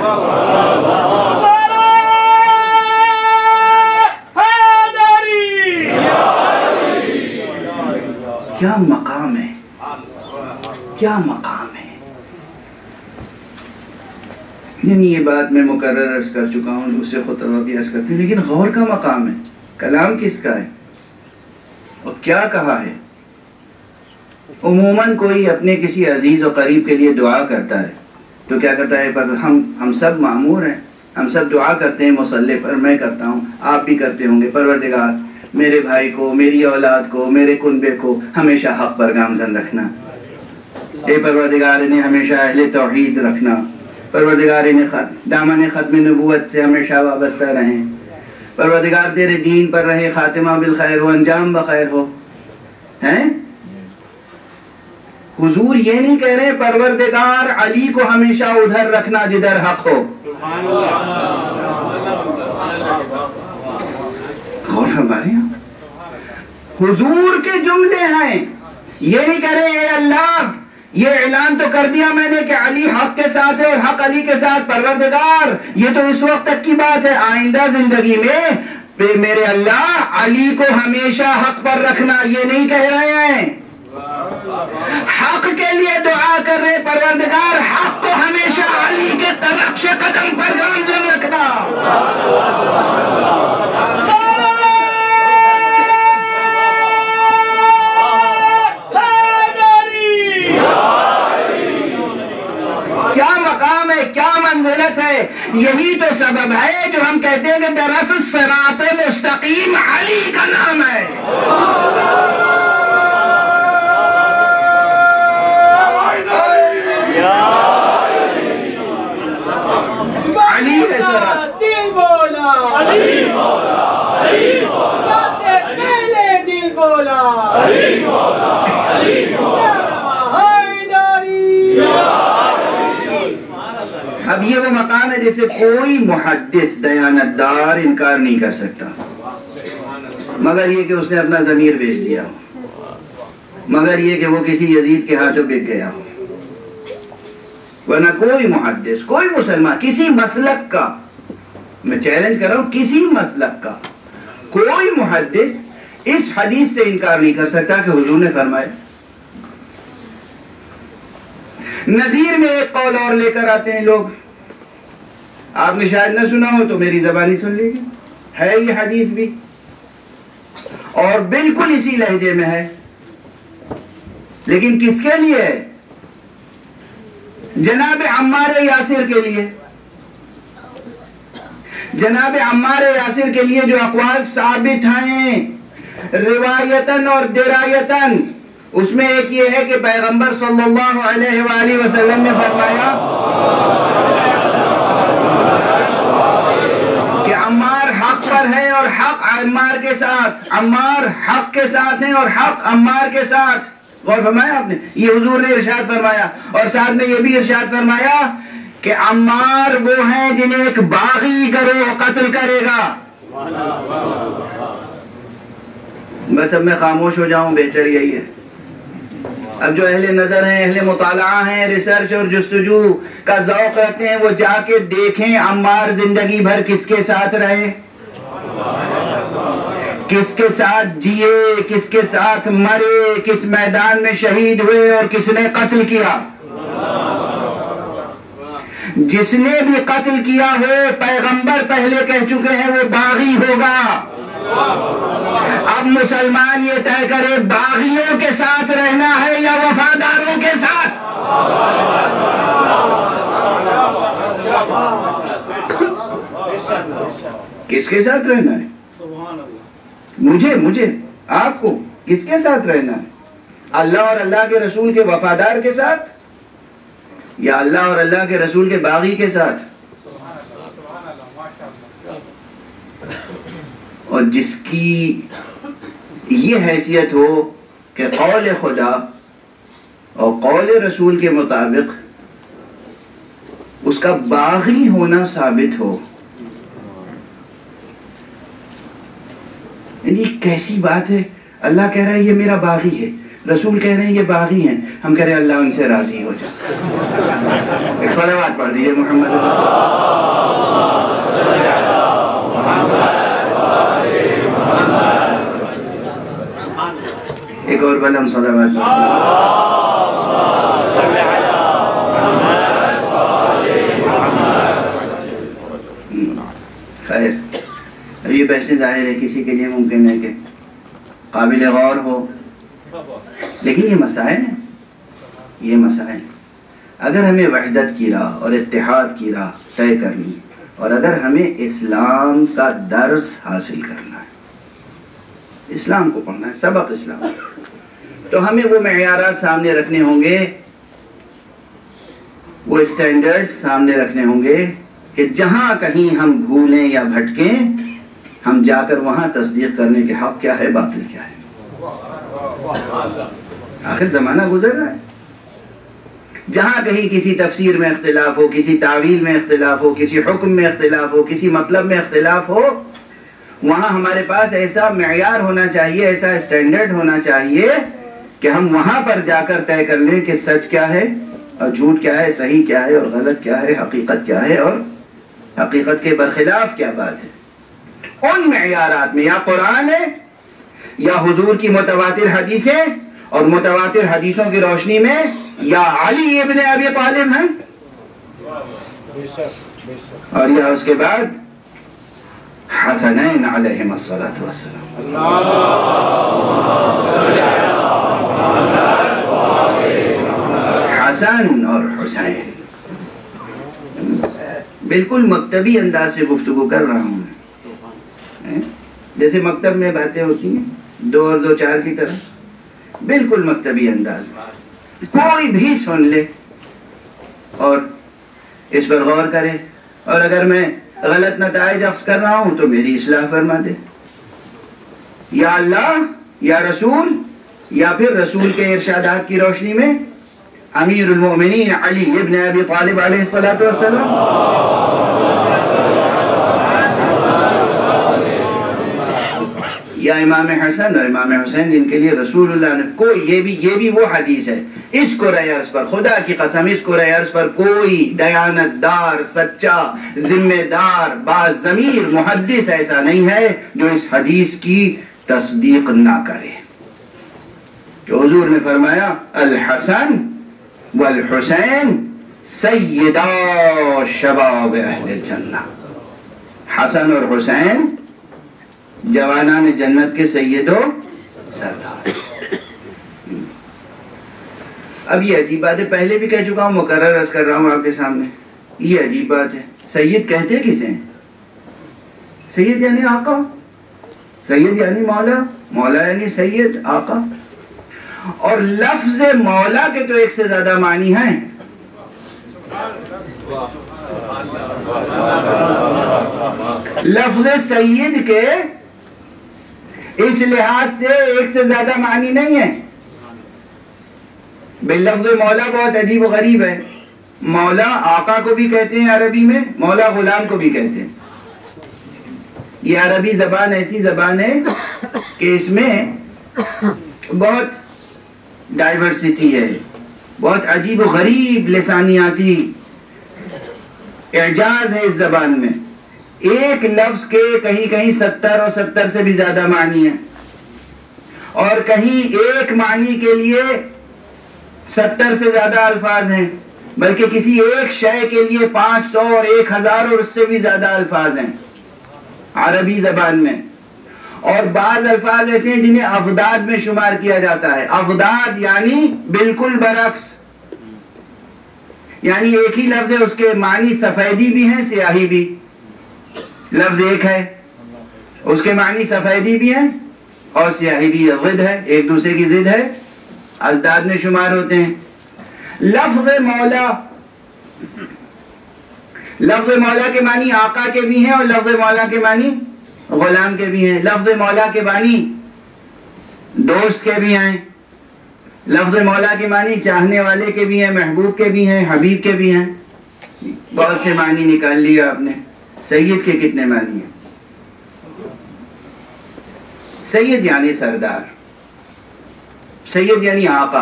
کیا مقام ہے، کیا مقام ہے. یعنی یہ بات میں مکرر عرض کر چکا ہوں، دوسرے خطبہ بھی عرض کرتے ہیں، لیکن غور کا مقام ہے. کلام کس کا ہے اور کیا کہا ہے؟ عموماً کوئی اپنے کسی عزیز و قریب کے لیے دعا کرتا ہے تو کیا کرتا ہے؟ پر ہم سب معمور ہیں، ہم سب دعا کرتے ہیں مصلی پر. میں کرتا ہوں، آپ بھی کرتے ہوں گے. پروردگار میرے بھائی کو، میری اولاد کو، میرے کنبے کو ہمیشہ حق پر گامزن رکھنا. اے پروردگار انہیں ہمیشہ اہل توحید رکھنا. پروردگار انہیں دامن ختم نبوت سے ہمیشہ وابستہ رہیں. پروردگار تیرے دین پر رہے، خاتمہ بالخیر ہو، انجام بخیر ہو. ہیں حضور یہ نہیں کہہ رہے پروردگار علی کو ہمیشہ ادھر رکھنا جدھر حق ہو. غور فرما رہے ہیں؟ حضور کے جملے ہیں. یہ نہیں کہہ رہے اے اللہ یہ اعلان تو کر دیا میں نے کہ علی حق کے ساتھ ہے اور حق علی کے ساتھ. پروردگار یہ تو اس وقت تک کی بات ہے، آئندہ زندگی میں میرے اللہ علی کو ہمیشہ حق پر رکھنا. یہ نہیں کہہ رہے ہیں، حق کے لیے دعا کر رہے پروردگار حق کو ہمیشہ علی کے نقش قدم پر گامزن رکھنا. کیا مقام ہے، کیا منزلت ہے. یہی تو سبب ہے جو ہم کہتے ہیں کہ دراصل صراط مستقیم علی کا نام ہے. علی ہے صراط. دل بولا علی مولا، علی مولا سے پہلے دل بولا علی مولا، علی مولا حیدری. اب یہ وہ مقام ہے جسے کوئی محدث دیانتدار انکار نہیں کر سکتا، مگر یہ کہ اس نے اپنا ضمیر بیچ دیا ہو، مگر یہ کہ وہ کسی یزید کے ہاتھوں بک گیا ہو. ورنہ کوئی محدث، کوئی مسلمان کسی مسلک کا، میں چیلنج کر رہا ہوں، کسی مسلک کا کوئی محدث اس حدیث سے انکار نہیں کر سکتا کہ حضور نے فرمایا. نظیر میں ایک قول اور لے کر آتے ہیں لوگ، آپ نے شاید نہ سنا ہو تو میری زبانی سن لیجیے. ہے یہ حدیث بھی اور بالکل اسی لہجے میں ہے، لیکن کس کے لیے ہے؟ جناب عمار یاسر کے لیے. جناب عمار یاسر کے لیے جو اقوال ثابت ہیں روایتاً اور درایتاً، اس میں ایک یہ ہے کہ پیغمبر صلی اللہ علیہ وآلہ وسلم نے فرمایا کہ عمار حق پر ہے اور حق عمار کے ساتھ، عمار حق کے ساتھ ہیں اور حق عمار کے ساتھ. غور فرمایا آپ نے؟ یہ حضور نے ارشاد فرمایا. اور ساتھ میں یہ بھی ارشاد فرمایا کہ عمار وہ ہیں جنہیں ایک باغی گروہ قتل کرے گا. بس اب میں خاموش ہو جاؤں، بہتر یہی ہے. اب جو اہل نظر ہیں، اہل مطالعہ ہیں، ریسرچ اور جستجو کا ذوق رکھتے ہیں، وہ جا کے دیکھیں عمار زندگی بھر کس کے ساتھ رہے، کس کے ساتھ جیے، کس کے ساتھ مرے، کس میدان میں شہید ہوئے اور کس نے قتل کیا. جس نے بھی قتل کیا ہو پیغمبر پہلے کہہ چکے ہیں وہ باغی ہوگا. اب مسلمان یہ طے کرے باغیوں کے ساتھ رہنا ہے یا وفاداروں کے ساتھ. کس کے ساتھ رہنا ہے؟ مجھے آپ کو کس کے ساتھ رہنا ہے؟ اللہ اور اللہ کے رسول کے وفادار کے ساتھ یا اللہ اور اللہ کے رسول کے باغی کے ساتھ؟ اور جس کی یہ حیثیت ہو کہ قول خدا اور قول رسول کے مطابق اس کا باغی ہونا ثابت ہو. یعنی کیسی بات ہے. اللہ کہہ رہا ہے یہ میرا باغی ہے، رسول کہہ رہے ہیں یہ باغی ہیں، ہم کہہ رہے ہیں اللہ ان سے راضی ہو جائے. ایک صلوات پڑھ دیجیے محمد. ایک اور بلند صلوات. خیر، اب یہ بحث ظاہر ہے کسی کے لیے ممکن ہے کہ قابل غور ہو، لیکن یہ مسائل ہیں. یہ مسائل اگر ہمیں وحدت کی راہ اور اتحاد کی راہ طے کرنی ہے، اور اگر ہمیں اسلام کا درس حاصل کرنا ہے، اسلام کو پڑھنا ہے، سبق اسلام، تو ہمیں وہ معیارات سامنے رکھنے ہوں گے، وہ اسٹینڈرڈز سامنے رکھنے ہوں گے کہ جہاں کہیں ہم بھولیں یا بھٹکیں، ہم جا کر وہاں تصدیق کرنے کے حق کیا ہے، باطل کیا ہے. آخر زمانہ گزر رہا ہے. جہاں کہیں کسی تفسیر میں اختلاف ہو، کسی تعویل میں اختلاف ہو، کسی حکم میں اختلاف ہو، کسی مطلب میں اختلاف ہو، وہاں ہمارے پاس ایسا معیار ہونا چاہیے، ایسا اسٹینڈرڈ ہونا چاہیے کہ ہم وہاں پر جا کر طے کر لیں کہ سچ کیا ہے اور جھوٹ کیا ہے، صحیح کیا ہے اور غلط کیا ہے، حقیقت کیا ہے اور حقیقت کے برخلاف کیا بات ہے. ان معیارات میں یا قرآن ہے یا حضور کی متواتر حدیثیں، اور متواتر حدیثوں کی روشنی میں یا علی ابن ابی طالب ہیں، اور یا اس کے بعد حسنین علیہم الصلاۃ والسلام. حسن اور حسین. بالکل مکتبی انداز سے گفتگو کر رہا ہوں میں، جیسے مکتب میں باتیں ہوتی ہیں 2 اور 2 4 کی طرح، بالکل مکتبی انداز میں. کوئی بھی سن لے اور اس پر غور کرے، اور اگر میں غلط نتائج اخذ کر رہا ہوں تو میری اصلاح فرما دے. یا اللہ یا رسول، یا پھر رسول کے ارشادات کی روشنی میں امیر المؤمنین علی ابن ابی طالب علیہ الصلوۃ والسلام. یا امام حسن اور امام حسین جن کے لیے رسول اللہ نے یہ بھی وہ حدیث ہے، اس کو عرض پر خدا کی قسم، اس کو عرض پر کوئی دیانت دار، سچا، ذمہ دار، باضمیر محدث ایسا نہیں ہے جو اس حدیث کی تصدیق نہ کرے کہ حضور نے فرمایا الحسن والحسین سیدا شباب اہل الجنہ. حسن اور حسین جوانان جنت کے سید و سردار. اب یہ عجیب بات ہے، پہلے بھی کہہ چکا ہوں، مکرر عرض کر رہا ہوں آپ کے سامنے، یہ عجیب بات ہے. سید کہتے کسے ہیں؟ سید یعنی آقا، سید یعنی مولا، مولا یعنی سید، آقا. اور لفظ مولا کے تو ایک سے زیادہ معنی ہیں. لفظ سید کے اس لحاظ سے ایک سے زیادہ معنی نہیں ہے. باللفظ مولا بہت عجیب و غریب ہے. مولا آقا کو بھی کہتے ہیں عربی میں، مولا غلام کو بھی کہتے ہیں. یہ عربی زبان ایسی زبان ہے کہ اس میں بہت ڈائیورسٹی ہے، بہت عجیب و غریب لسانیاتی اعجاز ہے اس زبان میں. ایک لفظ کے کہیں 70 اور 70 سے بھی زیادہ معنی ہیں، اور کہیں ایک معنی کے لیے 70 سے زیادہ الفاظ ہیں، بلکہ کسی ایک شے کے لیے 500 اور 1000 اور اس سے بھی زیادہ الفاظ ہیں عربی زبان میں. اور بعض الفاظ ایسے ہیں جنہیں افداد میں شمار کیا جاتا ہے. افداد یعنی بالکل برعکس، یعنی ایک ہی لفظ ہے، اس کے معنی سفیدی بھی ہیں سیاہی بھی. لفظ ایک ہے، اس کے معنی سفیدی بھی ہیں اور سیاہی بھی، ضد ہے، ایک دوسرے کی ضد ہے، ازداد میں شمار ہوتے ہیں. لفظ مولا کے معنی آقا کے بھی ہیں اور لفظ مولا کے معنی غلام کے بھی ہیں، لفظ مولا کے معنی دوست کے بھی ہیں، لفظ مولا کے معنی چاہنے والے کے بھی ہیں، محبوب کے بھی ہیں، حبیب کے بھی ہیں، بہت سے معنی نکال لیا آپ نے۔ سید کے کتنے معنی ہیں؟ سید یعنی سردار، سید یعنی آقا۔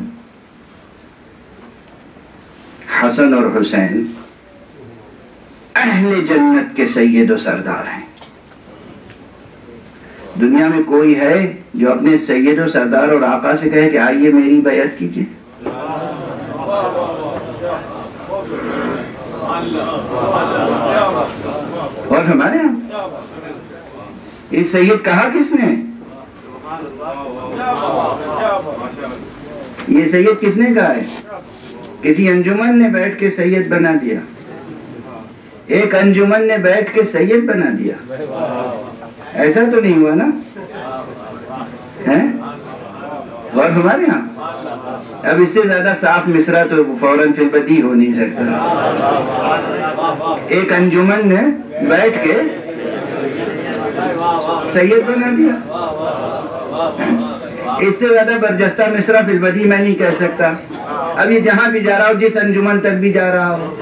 حسن اور حسین اہل جنت کے سید و سردار ہیں۔ دنیا میں کوئی ہے جو اپنے سید و سردار اور آقا سے کہے کہ آئیے میری بیعت کیجیے؟ اور ہمارے یہاں یہ سید کہا کس نے؟ یہ سید کس نے کہا ہے؟ کسی انجمن نے بیٹھ کے سید بنا دیا، ایک انجمن نے بیٹھ کے سید بنا دیا، ایسا تو نہیں ہوا نا؟ اور ہمارے یہاں اب اس سے زیادہ صاف مصرع تو فوراً فی البدیہہ ہو نہیں سکتا۔ ایک انجمن نے بیٹھ کے سید بنا دیا، اس سے زیادہ برجستہ مصرع فی البدیہہ میں نہیں کہہ سکتا۔ اب یہ جہاں بھی جا رہا ہو، جس انجمن تک بھی جا رہا ہو،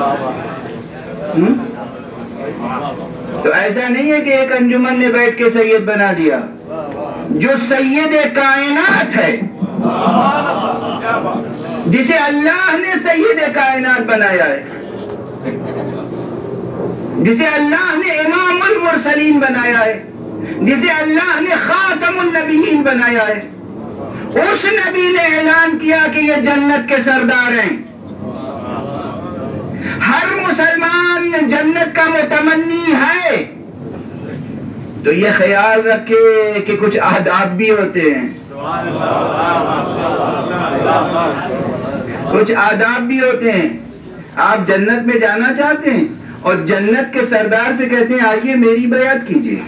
تو ایسا نہیں ہے کہ ایک انجمن نے بیٹھ کے سید بنا دیا۔ جو سید کائنات ہے، جسے اللہ نے سید کائنات بنایا ہے، جسے اللہ نے امام المرسلین بنایا ہے، جسے اللہ نے خاتم النبیین بنایا ہے، اس نبی نے اعلان کیا کہ یہ جنت کے سردار ہیں۔ ہر مسلمان جنت کا متمنی ہے، تو یہ خیال رکھے کہ کچھ آداب بھی ہوتے ہیں، کچھ آداب بھی ہوتے ہیں۔ آپ جنت میں جانا چاہتے ہیں اور جنت کے سردار سے کہتے ہیں آئیے میری بیعت کیجیے،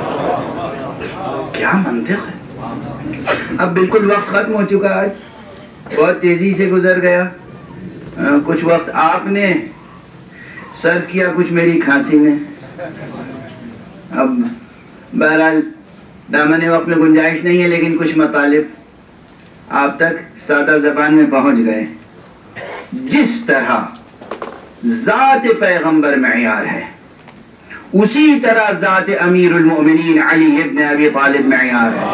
کیا منطق ہے؟ اب بالکل وقت ختم ہو چکا، آج بہت تیزی سے گزر گیا۔ کچھ وقت آپ نے سرو کیا، کچھ میری کھانسی نے۔ اب بہرحال دامن وقت میں گنجائش نہیں ہے، لیکن کچھ مطالب آپ تک سادہ زبان میں پہنچ گئے۔ جس طرح ذات پیغمبر معیار ہے، اسی طرح ذات امیر المؤمنین علی ابن ابی طالب معیار ہے،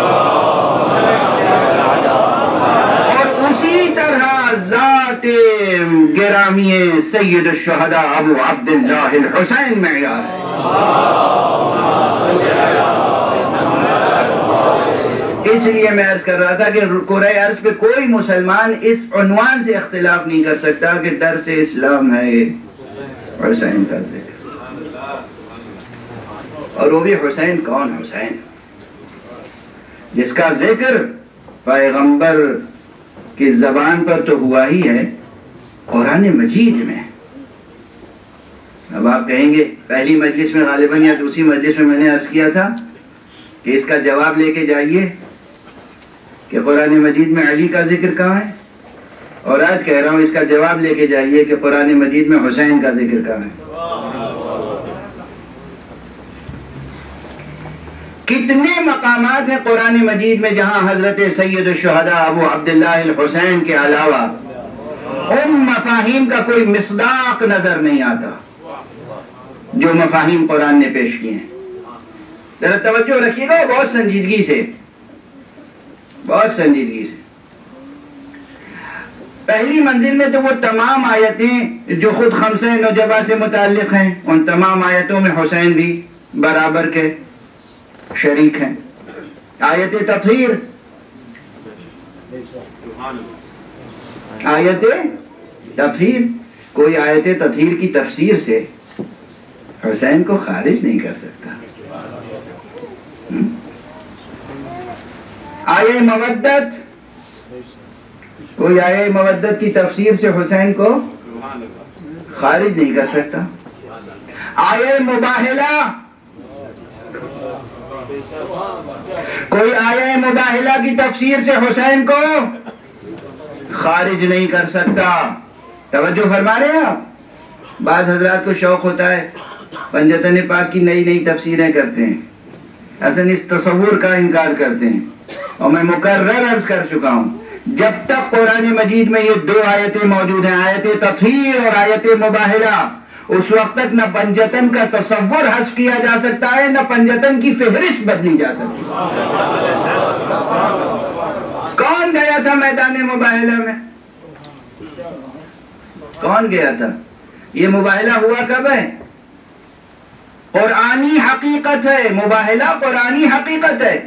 اور اسی طرح ذات گرامی سید الشہداء ابو عبداللہ الحسین معیار ہے۔ اس لیے میں عرض کر رہا تھا کہ کرۂ ارض پہ کوئی مسلمان اس عنوان سے اختلاف نہیں کر سکتا کہ درس اسلام ہے حسین کا ذکر، اور وہ بھی حسین کون؟ حسین جس کا ذکر پیغمبر کی زبان پر تو ہوا ہی ہے، قرآن مجید میں۔ اب آپ کہیں گے پہلی مجلس میں غالباً یا دوسری مجلس میں نے عرض کیا تھا کہ اس کا جواب لے کے جائیے کہ قرآن مجید میں علی کا ذکر کہاں ہے، اور آج کہہ رہا ہوں اس کا جواب لے کے جائیے کہ قرآن مجید میں حسین کا ذکر کہاں ہے۔ کتنے مقامات ہیں قرآن مجید میں جہاں حضرت سید الشہداء ابو عبداللہ الحسین کے علاوہ ان مفاہیم کا کوئی مصداق نظر نہیں آتا جو مفاہیم قرآن نے پیش کیے ہیں۔ ذرا توجہ رکھیے گا، بہت سنجیدگی سے، بہت سنجیدگی سے۔ پہلی منزل میں تو وہ تمام آیتیں جو خود خمسہ نجبہ سے متعلق ہیں، ان تمام آیتوں میں حسین بھی برابر کے شریک ہیں۔ آیت تطہیر، آیت تطہیر، کوئی آیت تطہیر کی تفسیر سے حسین کو خارج نہیں کر سکتا۔ آیہ مودت، کوئی آیہ مودت کی تفسیر سے حسین کو خارج نہیں کر سکتا۔ آیہ مباہلہ، کوئی آیہ مباہلہ کی تفسیر سے حسین کو خارج نہیں کر سکتا۔ توجہ فرما رہے ہیں آپ؟ بعض حضرات کو شوق ہوتا ہے پنجتن پاک کی نئی نئی تفسیریں کرتے ہیں، اصل اس تصور کا انکار کرتے ہیں. اور میں مکرر عرض کر چکا ہوں، جب تک قرآن مجید میں یہ دو آیتیں موجود ہیں، آیت تطہیر اور آیت مباہلہ، اس وقت تک نہ پنجتن کا تصور حذف کیا جا سکتا ہے، نہ پنجتن کی فہرست بدلی جا سکتی. کون گیا تھا میدان مباہلہ میں؟ کون گیا تھا؟ یہ مباہلہ ہوا کب ہے؟ قرآنی حقیقت ہے، مباہلہ قرآنی حقیقت ہے.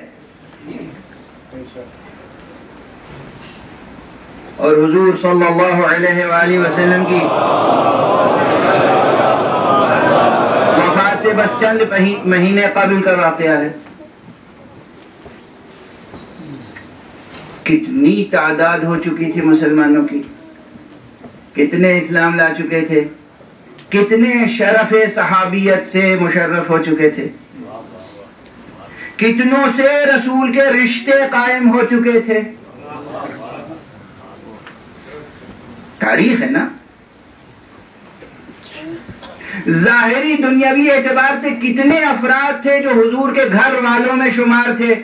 اور حضور صلی اللہ علیہ وآلہ وسلم کی وفات سے بس چند مہینے قبل کا واقعہ ہے. کتنی تعداد ہو چکی تھی مسلمانوں کی، کتنے اسلام لا چکے تھے، کتنے شرف صحابیت سے مشرف ہو چکے تھے، کتنوں سے رسول کے رشتے قائم ہو چکے تھے. تاریخ ہے نا. ظاہری دنیاوی اعتبار سے کتنے افراد تھے جو حضور کے گھر والوں میں شمار تھے.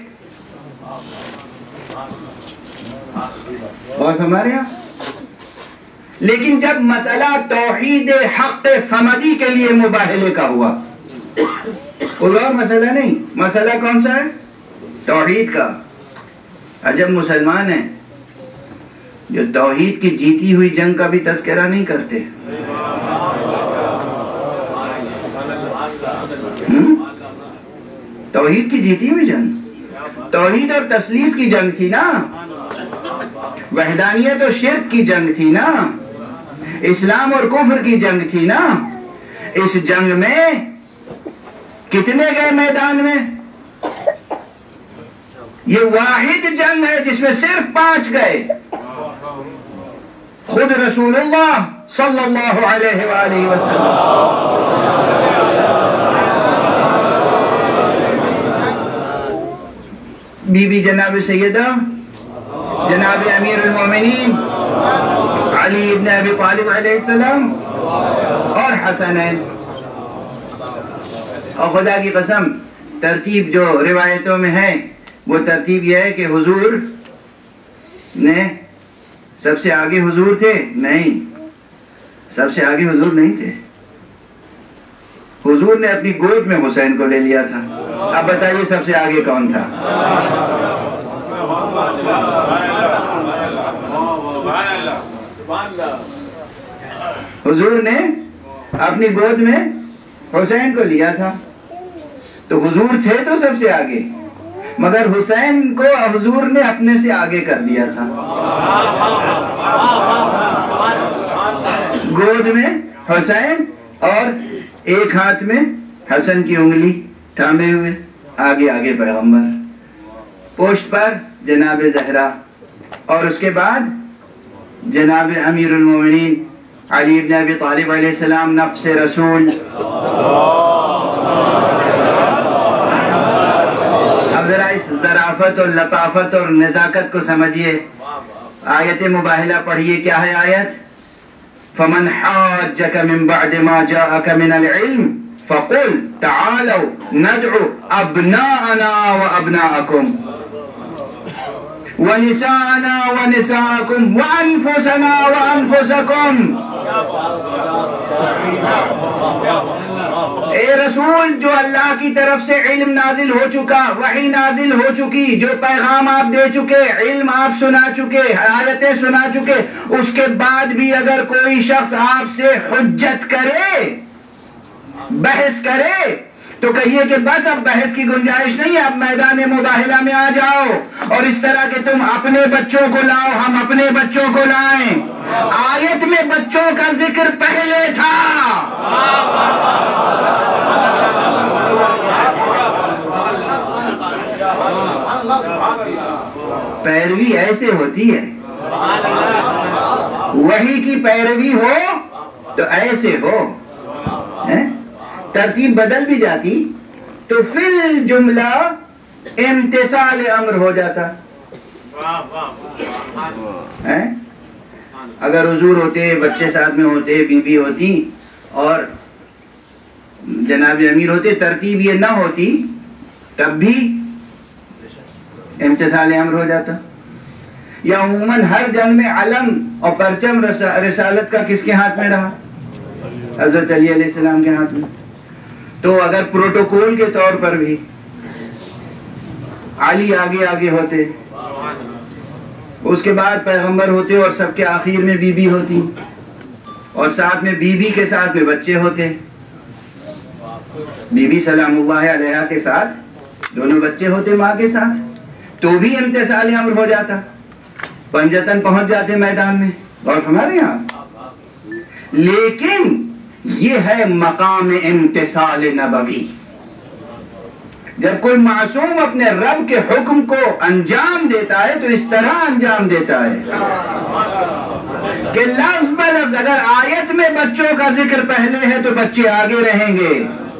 اور ہمارے یہاں لیکن جب مسئلہ توحید حق صمدی کے لیے مباہلے کا ہوا، کوئی اور مسئلہ نہیں، مسئلہ کون سا ہے؟ توحید کا. عجب مسلمان ہیں جو توحید کی جیتی ہوئی جنگ کا بھی تذکرہ نہیں کرتے. توحید کی جیتی ہوئی جنگ، توحید اور تثلیث کی جنگ تھی نا، وحدانیت اور شرک کی جنگ تھی نا، اسلام اور کفر کی جنگ تھی نا. اس جنگ میں کتنے گئے میدان میں؟ یہ واحد جنگ ہے جس میں صرف 5 گئے. خود رسول اللہ صلی اللہ علیہ وآلہ وسلم. بی بی جناب سیدہ جناب امیر المومنین علی ابن ابی طالب علیہ السلام اور حسنین. اور خدا کی قسم ترتیب جو روایتوں میں ہے وہ ترتیب یہ ہے کہ حضور نے سب سے آگے حضور تھے؟ نہیں، سب سے آگے حضور نہیں تھے. حضور نے اپنی گود میں حسین کو لے لیا تھا. اب بتائیے سب سے آگے کون تھا؟ حضور نے اپنی گود میں حسین کو لیا تھا. تو حضور تھے تو سب سے آگے، مگر حسین کو حضور نے اپنے سے آگے کر دیا تھا. گود میں حسین اور ایک ہاتھ میں حسن کی انگلی تھامے ہوئے، آگے آگے پیغمبر، پوشت پر جناب زہرا، اور اس کے بعد جناب امیر المومنین علی ابن ابی طالب علیہ السلام، نفس رسول. اب ذرا اس ظرافت اور لطافت اور نزاکت کو سمجھیے. آیت مباہلہ پڑھیے. کیا ہے آیت؟ فَمَنْ حَاجَّكَ مِنْ بَعْدِ مَا جَاءَكَ مِنَ الْعِلْمِ فَقُلْ تَعَالَوْا نَدْعُ أَبْنَاءَنَا وَأَبْنَاءَكُمْ وَنِسَاءَنَا وَنِسَاءَكُمْ وَأَنفُسَنَا وَأَنفُسَكُمْ. اے رسول، جو اللہ کی طرف سے علم نازل ہو چکا، وحی نازل ہو چکی، جو پیغام آپ دے چکے، علم آپ سنا چکے، آیتیں سنا چکے، اس کے بعد بھی اگر کوئی شخص آپ سے حجت کرے، بحث کرے، تو کہیے کہ بس اب بحث کی گنجائش نہیں ہے، اب میدان مباہلہ میں آ جاؤ. اور اس طرح کہ تم اپنے بچوں کو لاؤ، ہم اپنے بچوں کو لائیں. آیت میں بچوں کا ذکر پہلے تھا. پیروی ایسے ہوتی ہے، وحی کی پیروی ہو تو ایسے ہو. ترتیب بدل بھی جاتی تو فی الجملہ امتثال امر ہو جاتا. اگر حضور ہوتے، بچے ساتھ میں ہوتے، بی بی ہوتی، اور جناب امیر ہوتے ترتیب یہ نہ ہوتی تب بھی امتثال امر ہو جاتا. یا عموماً ہر جنگ میں علم اور پرچم رسالت کا کس کے ہاتھ میں رہا؟ حضرت علی علیہ السلام کے ہاتھ میں. تو اگر پروٹوکول کے طور پر بھی علی آگے آگے ہوتے، اس کے بعد پیغمبر ہوتے اور سب کے آخر میں بی بی ہوتی، اور ساتھ میں بی بی کے ساتھ میں بچے ہوتے، بی بی سلام اللہ علیہا کے ساتھ دونوں بچے ہوتے ماں کے ساتھ، تو بھی امتثال امر ہو جاتا، پنجتن پہنچ جاتے میدان میں. اور ہمارے یہاں لیکن یہ ہے مقام امتثال نبوی. جب کوئی معصوم اپنے رب کے حکم کو انجام دیتا ہے تو اس طرح انجام دیتا ہے کہ لفظ بلفظ اگر آیت میں بچوں کا ذکر پہلے ہے تو بچے آگے رہیں گے.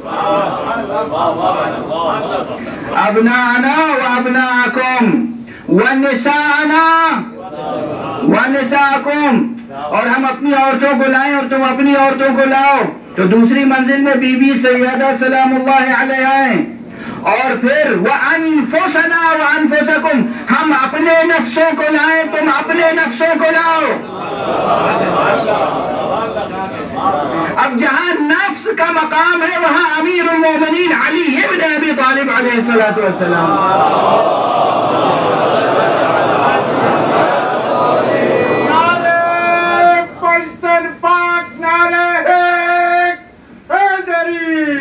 ابناءنا و ابناءکم ونساءنا ونساءکم، اور ہم اپنی عورتوں کو لائیں اور تم اپنی عورتوں کو لاؤ. تو دوسری منزل میں بی بی سیدہ سلام اللہ علیہا ہیں. اور پھر وَأَنفُسَنَا وَأَنفُسَكُمْ، ہم اپنے نفسوں کو لائیں تم اپنے نفسوں کو لاؤ. اب جہاں نفس کا مقام ہے وہاں امیر المومنین علی ابن ابی طالب علیہ السلام. نعرہ پنجتن پاک، نعرہ حیدری.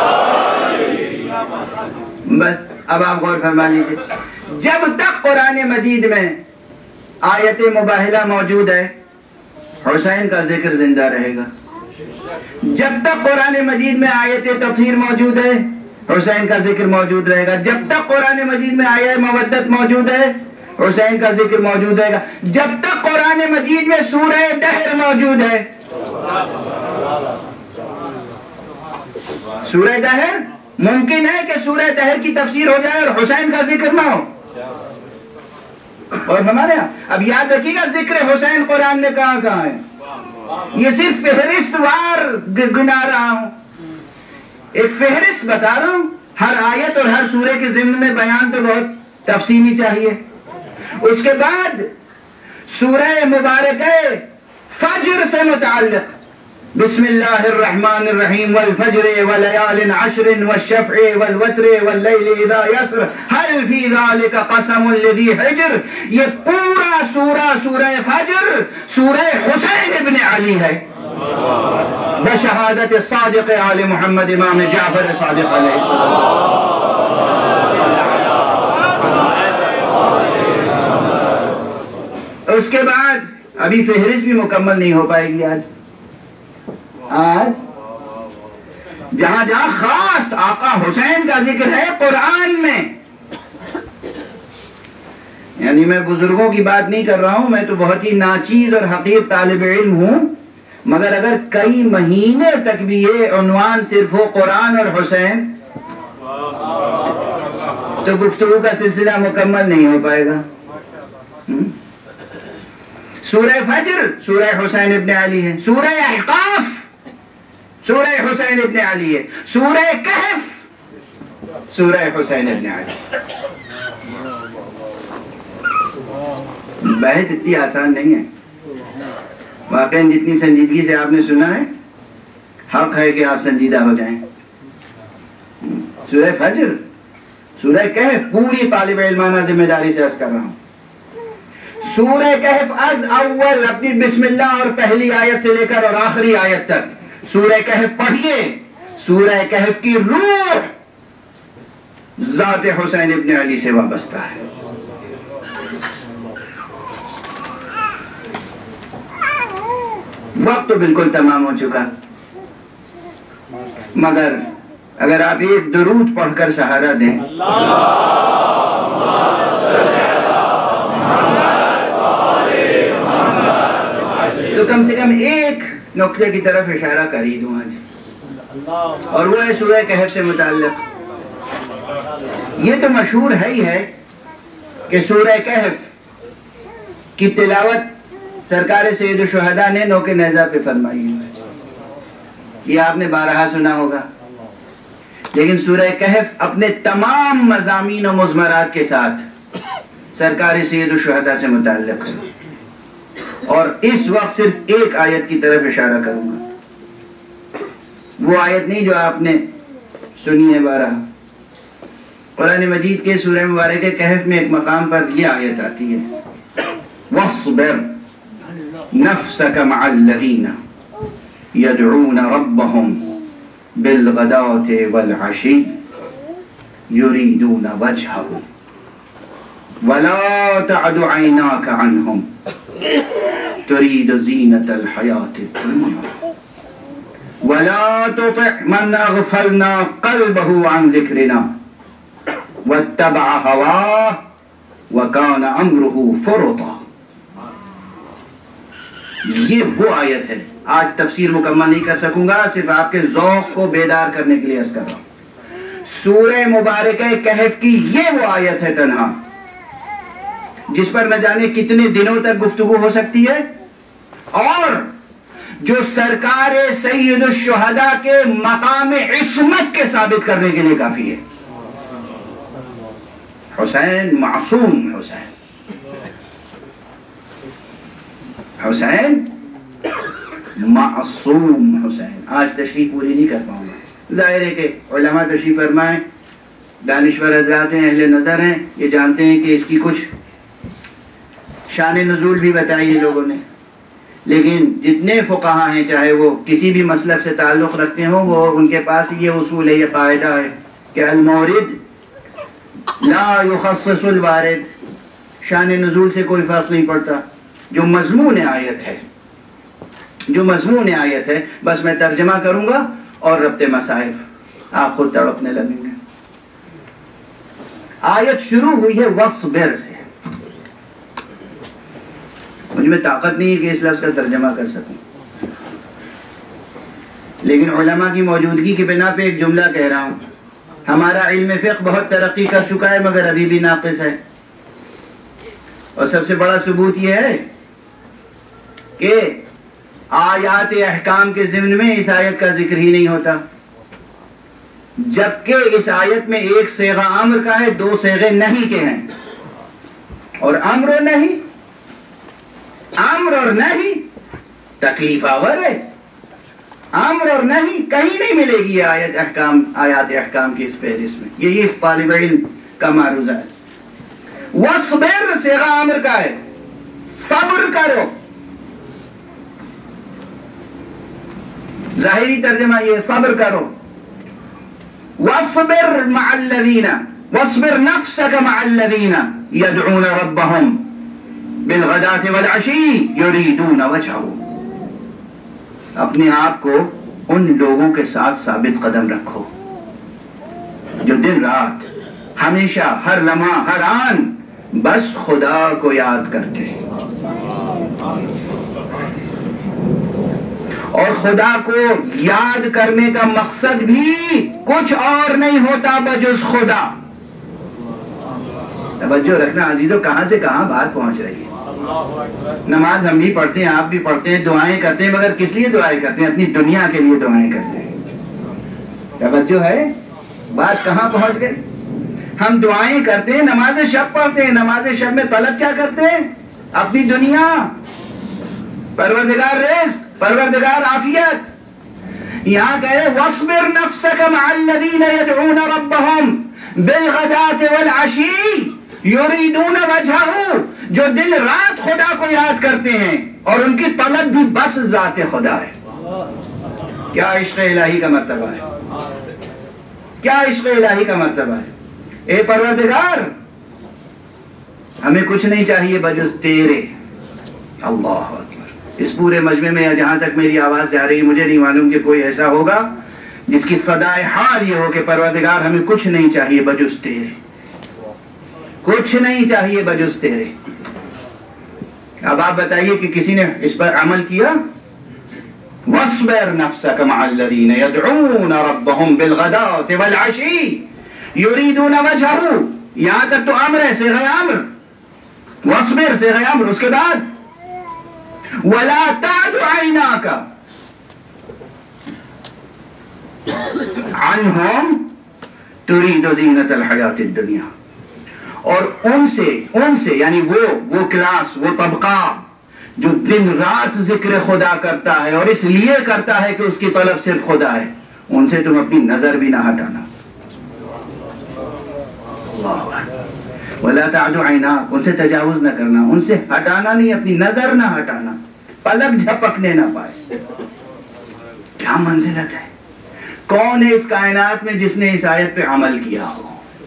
بس اب آپ غور فرما لیجیے، جب تک قرآن مجید میں آیت مباہلہ موجود ہے حسین کا ذکر زندہ رہے گا. جب تک قرآن مجید میں آیت تطہیر موجود ہے حسین کا ذکر موجود رہے گا. جب تک قرآن مجید میں آیت مودت موجود ہے حسین کا ذکر موجود رہے گا. جب تک قرآن مجید میں سورہ دہر موجود ہے. سورہ دہر ممکن ہے کہ سورہ دہر کی تفسیر ہو جائے اور حسین کا ذکر نہ ہو. اور ہمارے یہاں اب یاد رکھیے گا ذکر حسین قرآن میں کہاں کہاں ہے. یہ صرف فہرست وار گنا رہا ہوں، ایک فہرست بتا رہا ہوں. ہر آیت اور ہر سورے کے ضمن میں بیان تو بہت تفصیلی چاہیے. اس کے بعد سورہ مبارکہ فجر سے متعلق بسم اللہ الرحمن الرحیم والفجر ولیال عشر والشفع والوتر واللیل اذا یسر هل فی ذالک قسم لذی حجر. یہ پورا سورہ فجر سورہ حسین ابن علی ہے بشہادت الصادق آل محمد امام جعفر صادق علیہ السلام. اس کے بعد ابھی فہرست بھی مکمل نہیں ہو پائے گی. آج جہاں جہاں خاص آقا حسین کا ذکر ہے قرآن میں، یعنی میں بزرگوں کی بات نہیں کر رہا ہوں، میں تو بہت ہی ناچیز اور حقیر طالب علم ہوں، مگر اگر کئی مہینے تک بھی یہ عنوان صرف ہو قرآن اور حسین تو گفتگو کا سلسلہ مکمل نہیں ہو پائے گا. سورہ فجر سورہ حسین ابن علی ہے. سورہ احقاف سورہ حسین ابن علی ہے. سورہ کہف سورہ حسین ابن علی. بحث اتنی آسان نہیں ہے واقعی. جتنی سنجیدگی سے آپ نے سنا ہے حق ہے کہ آپ سنجیدہ ہو جائیں. سورہ فجر سورہ کہف پوری طالب علمانہ ذمہ داری سے عرض کر رہا ہوں. سورہ کہف از اول اپنی بسم اللہ اور پہلی آیت سے لے کر اور آخری آیت تک سورہ کہف پڑھیے. سورہ کہف کی روح ذات حسین ابن علی سے وابستہ ہے. وقت تو بالکل تمام ہو چکا، مگر اگر آپ ایک درود پڑھ کر سہارا دیں تو کم سے کم ایک نقطے کی طرف اشارہ کر ہی دوں آج، اور وہ ہے سورہ کہف سے متعلق. یہ تو مشہور ہے ہی ہے کہ سورہ کہف کی تلاوت سرکار سید الشہداء نے نوک نیزہ پہ فرمائی ہے. یہ آپ نے بارہا سنا ہوگا. لیکن سورہ کہف اپنے تمام مضامین و مضمرات کے ساتھ سرکار سید الشہداء سے متعلق ہے، اور اس وقت صرف ایک آیت کی طرف اشارہ کروں گا، وہ آیت نہیں جو آپ نے سنی ہے بارہ۔ قرآن مجید کے سورہ مبارک کہف میں ایک مقام پر یہ آیت آتی ہے، وَاصْبِرْ نَفْسَكَ مَعَ الَّذِينَ يَدْعُونَ رَبَّهُمْ بِالْغَدَاةِ وَالْعَشِيِّ يُرِيدُونَ وَجْهَهُ وَلَا تَعْدُ عَيْنَاكَ عَنْهُمْ تُرِيدُ زِينَةَ الْحَيَاةِ الدُّنْيَا وَلَا تُطِعْ مَنْ أَغْفَلْنَا قَلْبَهُ عَنْ ذِكْرِنَا وَاتَّبَعَ هَوَاهُ وَكَانَ أَمْرُهُ فُرُطًا۔ یہ وہ آیت ہے، آج تفسیر مکمل نہیں کر سکوں گا، صرف آپ کے ذوق کو بیدار کرنے کے لیے عرض کر رہا ہوں۔ سورہ مبارکہ کہف کی یہ وہ آیت ہے تنہا جس پر نہ جانے کتنے دنوں تک گفتگو ہو سکتی ہے، اور جو سرکار سید الشہداء کے مقام عصمت کے ثابت کرنے کے لیے کافی ہے۔ حسین معصوم حسین، حسین معصوم حسین۔ آج تشریح پوری نہیں کر پاؤں گا، ظاہر ہے کہ علماء تشریف فرمائیں، دانشور حضرات ہیں، اہل نظر ہیں، یہ جانتے ہیں کہ اس کی کچھ شان نزول بھی بتائی ہے لوگوں نے، لیکن جتنے فقہاء ہیں چاہے وہ کسی بھی مسلک سے تعلق رکھتے ہوں، وہ ان کے پاس یہ اصول ہے، یہ قاعدہ ہے کہ المورد لا یخصص الوارد، شان نزول سے کوئی فرق نہیں پڑتا۔ جو مضمون آیت ہے، جو مضمون آیت ہے، بس میں ترجمہ کروں گا اور ربط مصائب آپ خود تڑپنے لگیں گے۔ آیت شروع ہوئی ہے وَاصْبِرْ سے۔ مجھ میں طاقت نہیں ہے کہ اس لفظ کا ترجمہ کر سکوں، لیکن علماء کی موجودگی کی بنا پہ ایک جملہ کہہ رہا ہوں۔ ہمارا علم فقہ بہت ترقی کر چکا ہے مگر ابھی بھی ناقص ہے، اور سب سے بڑا ثبوت یہ ہے کہ آیات احکام کے ضمن میں اس آیت کا ذکر ہی نہیں ہوتا، جبکہ اس آیت میں ایک صیغہ امر کا ہے، دو صیغے نہیں کے ہیں، اور امر اور نہیں، امر اور نہیں تکلیف آور ہے، امر اور نہیں کہیں نہیں ملے گی یہ آیات احکام کی اس فہرست میں۔ یہ اس طالب علم کا معروضہ ہے۔ وَاصْبِرْ صیغہ امر کا ہے، صبر کرو، ظاہری ترجمہ یہ صبر کرو۔ وَاصْبِرْ مَعَ الَّذِينَ وَاصْبِرْ نَفْسَكَ مَعَ الَّذِينَ يَدْعُونَ رَبَّهُمْ بِالْغَدَاةِ وَالْعَشِيِّ يُرِيدُونَ وَجْهَهُ، اپنے آپ کو ان لوگوں کے ساتھ ثابت قدم رکھو جو دن رات ہمیشہ ہر لمحہ ہر آن بس خدا کو یاد کرتے ہیں، اور خدا کو یاد کرنے کا مقصد بھی کچھ اور نہیں ہوتا بجز خدا۔ توجہ رکھنا عزیزو، کہاں سے کہاں بات پہنچ رہی ہے۔ نماز ہم بھی پڑھتے ہیں، آپ بھی پڑھتے ہیں، دعائیں کرتے ہیں، مگر کس لیے دعائیں کرتے ہیں؟ اپنی دنیا کے لیے دعائیں کرتے ہیں۔ توجہ ہے، بات کہاں پہنچ گئی؟ ہم دعائیں کرتے ہیں، نماز شب پڑھتے ہیں، نماز شب میں طلب کیا کرتے ہیں؟ اپنی دنیا، پروردگار رزق، پروردگار عافیت۔ یہاں کہہ رہے وَاصْبِرْ نَفْسَكَ مَعَ الَّذِينَ يَدْعُونَ رَبَّهُمْ بِالْغَدَاةِ وَالْعَشِيِّ يُرِيدُونَ وَجْهَهُ، جو دن رات خدا کو یاد کرتے ہیں اور ان کی طلب بھی بس ذات خدا ہے۔ کیا عشق الہی کا مرتبہ ہے، کیا عشق الہی کا مرتبہ ہے۔ اے پروردگار، ہمیں کچھ نہیں چاہیے بجز تیرے۔ اللہ اکبر۔ اس پورے مجمع میں جہاں تک میری آواز جا رہی، مجھے نہیں معلوم کہ کوئی ایسا ہوگا جس کی صدائے حال یہ ہو کہ پروردگار ہمیں کچھ نہیں چاہیے بجز تیرے، کچھ نہیں چاہیے بجز تیرے۔ اب آپ بتائیے کہ کسی نے اس پر عمل کیا؟ وَاصْبِرْ نَفْسَكَ مَعَ الَّذِينَ يَدْعُونَ رَبَّهُمْ بِالْغَدَاةِ وَالْعَشِيِّ يُرِيدُونَ وَجْهَهُ، یہاں تک تو امر ہے، صیغہ امر، وَاصْبِرْ صیغہ امر، اس کے بعد وَلَا تَعْدُ عَيْنَاكَ عَنْهُمْ تريد زینت الحیات الدنیا. اور ان سے یعنی وہ کلاس، وہ طبقہ جو دن رات ذکر خدا کرتا ہے اور اس لیے کرتا ہے کہ اس کی طلب صرف خدا ہے، ان سے تم اپنی نظر بھی نہ ہٹانا. ولا تعد عیناک، ان سے تجاوز نہ کرنا، ان سے ہٹانا نہیں، اپنی نظر نہ ہٹانا، پلک جھپکنے نہ پائے. کیا منزلت ہے! کون ہے اس کائنات میں جس نے اس آیت پہ عمل کیا ہو؟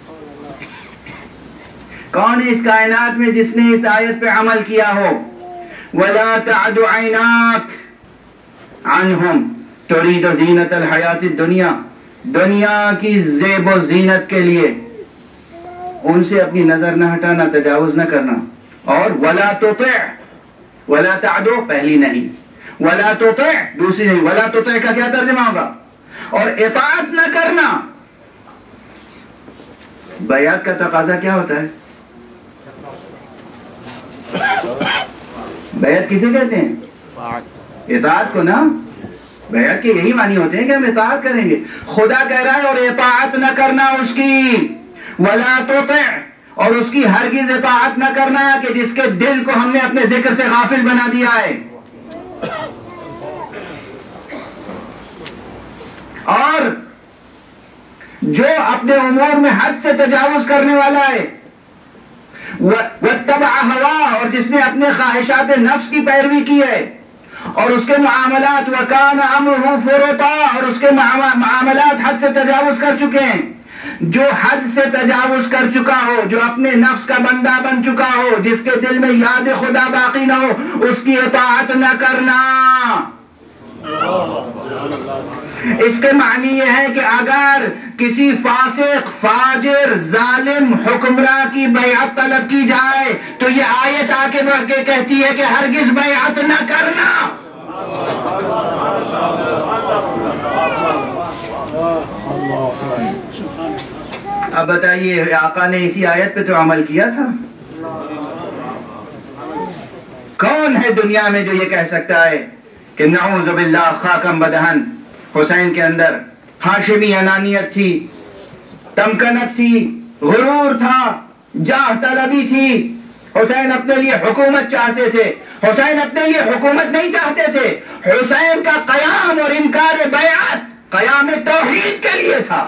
کون ہے اس کائنات میں جس نے اس آیت پہ عمل کیا ہو؟ وَلَا تَعْدُ عَيْنَاكَ عَنْهُمْ تُرِيدُ زِينَةَ الْحَيَاةِ الدُّنْيَا، دنیا کی زیب و زینت کے لیے ان سے اپنی نظر نہ ہٹانا، تجاوز نہ کرنا. اور وَلَا تُطِعْ، وَلَا تَعْدُ پہلی نہیں، وَلَا تُطِعْ دوسری نہیں. وَلَا تُطِعْ کا کیا ترجمہ ہوگا؟ اور اطاعت نہ کرنا. بیعت کا تقاضا کیا ہوتا ہے؟ بیعت کسے کہتے ہیں؟ اطاعت کو نا. بیعت کے یہی معنی ہوتے ہیں کہ ہم اطاعت کریں گے. خدا کہہ رہا ہے اور اطاعت نہ کرنا اس کی. وَلَا تُطِعْ، اور اس کی ہرگز اطاعت نہ کرنا کہ جس کے دل کو ہم نے اپنے ذکر سے غافل بنا دیا ہے. اور جو اپنے امور میں حد سے تجاوز کرنے والا ہے، وَاتَّبَعَ هَوَاهُ، اور جس نے اپنے خواہشات نفس کی پیروی کی ہے، اور اس کے معاملات وَكَانَ أَمْرُهُ فُرُطًا، اور اس کے معاملات حد سے تجاوز کر چکے ہیں. جو حد سے تجاوز کر چکا ہو، جو اپنے نفس کا بندہ بن چکا ہو، جس کے دل میں یاد خدا باقی نہ ہو، اس کی اطاعت نہ کرنا. اس کے معنی یہ ہے کہ اگر کسی فاسق، فاجر، ظالم حکمراں کی بیعت طلب کی جائے تو یہ آیت آ کے بڑھ کے کہتی ہے کہ ہرگز بیعت نہ کرنا. اب بتائیے، آقا نے اسی آیت پہ تو عمل کیا تھا. کون ہے دنیا میں جو یہ کہہ سکتا ہے کہ نعوذ باللہ خاکم بدہن حسین کے اندر ہاشمی انانیت تھی، تمکنت تھی، غرور تھا، جاہ طلبی تھی. حسین اپنے لیے حکومت چاہتے تھے. حسین اپنے لیے حکومت نہیں چاہتے تھے. حسین کا قیام اور انکار بیعت قیام توحید کے لیے تھا.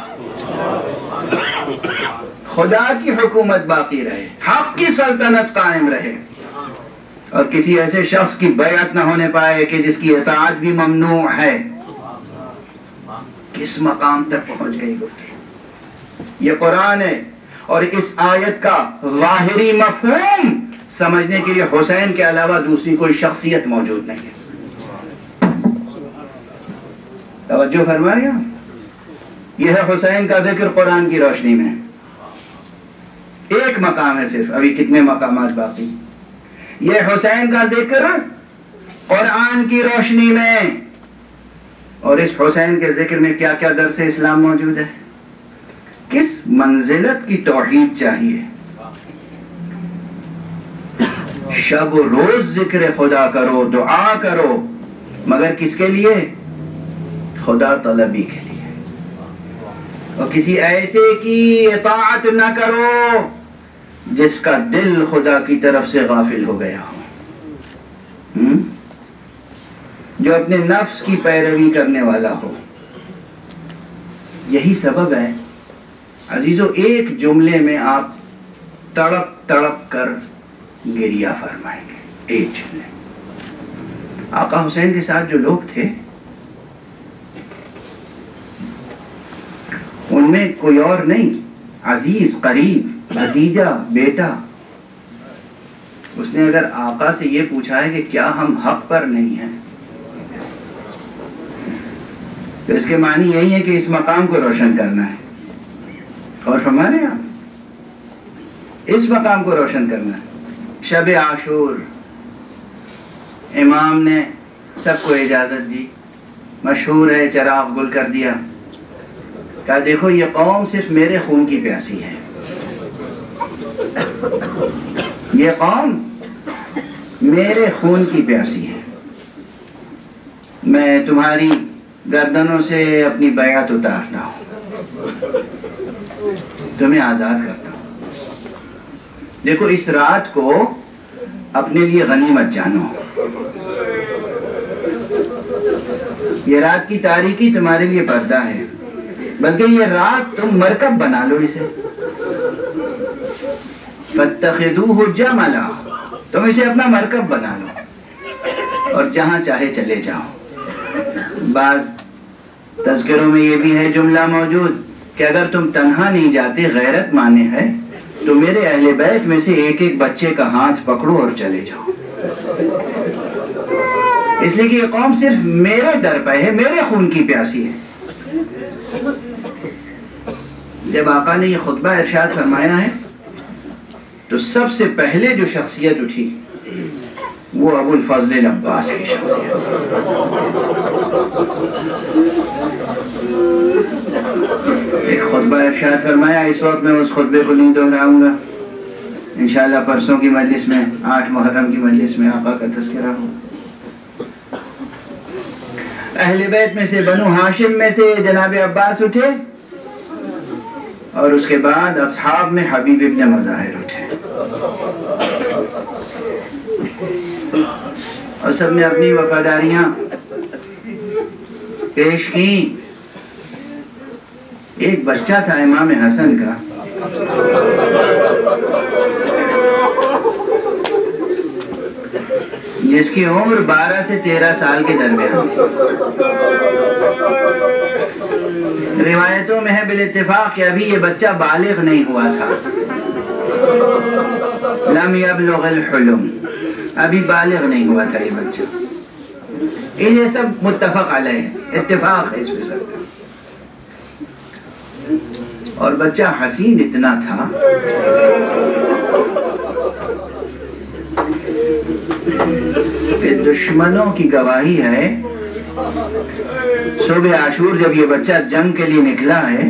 خدا کی حکومت باقی رہے، حق کی سلطنت قائم رہے، اور کسی ایسے شخص کی بیعت نہ ہونے پائے کہ جس کی اطاعت بھی ممنوع ہے. کس مقام تک پہنچ گئی گفتگو! یہ قرآن ہے، اور اس آیت کا ظاہری مفہوم سمجھنے کے لیے حسین کے علاوہ دوسری کوئی شخصیت موجود نہیں ہے. توجہ فرما رہے ہیں؟ یہ ہے حسین کا ذکر قرآن کی روشنی میں. ایک مقام ہے صرف، ابھی کتنے مقامات باقی. یہ حسین کا ذکر قرآن کی روشنی میں. اور اس حسین کے ذکر میں کیا کیا درس اسلام موجود ہے، کس منزلت کی توحید چاہیے. شب و روز ذکر خدا کرو، دعا کرو، مگر کس کے لیے؟ خدا طلبی کے لیے. اور کسی ایسے کی اطاعت نہ کرو جس کا دل خدا کی طرف سے غافل ہو گیا ہو، جو اپنے نفس کی پیروی کرنے والا ہو. یہی سبب ہے عزیزو، ایک جملے میں آپ تڑپ تڑپ کر گریہ فرمائیں گے. ایک جملے. آقا حسین کے ساتھ جو لوگ تھے ان میں کوئی اور نہیں، عزیز، قریب، بھتیجا، بیٹا. اس نے اگر آقا سے یہ پوچھا ہے کہ کیا ہم حق پر نہیں ہیں، تو اس کے معنی یہی ہے کہ اس مقام کو روشن کرنا ہے. اور ہمارے یہاں اس مقام کو روشن کرنا ہے. شب عاشور امام نے سب کو اجازت دی، مشہور ہے، چراغ گل کر دیا، کہا دیکھو یہ قوم صرف میرے خون کی پیاسی ہے. یہ قوم میرے خون کی پیاسی ہے. میں تمہاری گردنوں سے اپنی بیعت اتارتا ہوں. تمہیں آزاد کرتا ہوں. دیکھو اس رات کو اپنے لیے غنیمت جانو. یہ رات کی تاریکی تمہارے لیے پردہ ہے، بلکہ یہ رات تم مرکب بنا لو اسے. فَاتَّخِذُوهُ جَمَلًا، تم اسے اپنا مرکب بنا لو اور جہاں چاہے چلے جاؤ. بعض تذکروں میں یہ بھی ہے جملہ موجود کہ اگر تم تنہا نہیں جاتے، غیرت مانے ہے، تو میرے اہل بیت میں سے ایک ایک بچے کا ہاتھ پکڑو اور چلے جاؤ. اس لیے کہ یہ قوم صرف میرے در پہ ہے، میرے خون کی پیاسی ہے. جب آقا نے یہ خطبہ ارشاد فرمایا ہے تو سب سے پہلے جو شخصیت اٹھی وہ ابو الفضل العباس کی شخصیت. ایک خطبہ ارشاد فرمایا، اس وقت میں اس خطبے کو نہیں دہراؤں گا، انشاءاللہ پرسوں کی مجلس میں 8 محرم کی مجلس میں آقا کا تذکرہ ہو. اہل بیت میں سے بنو ہاشم میں سے جناب عباس اٹھے اور اس کے بعد اصحاب میں حبیب ابن مظاہر اٹھے اور سب نے اپنی وفاداریاں پیش کی. ایک بچہ تھا امام حسن کا، جس کی عمر 12 سے 13 سال کے درمیان تھی. روایتوں میں ہے بالاتفاق کہ ابھی یہ بچہ بالغ نہیں ہوا تھا. لم یبلغ الحلم، ابھی بالغ نہیں ہوا تھا یہ بچہ. یہ سب متفق علیہ، اتفاق ہے اس میں سب کا. اور بچہ حسین اتنا تھا کہ دشمنوں کی گواہی ہے، صبح عاشور جب یہ بچہ جنگ کے لیے نکلا ہے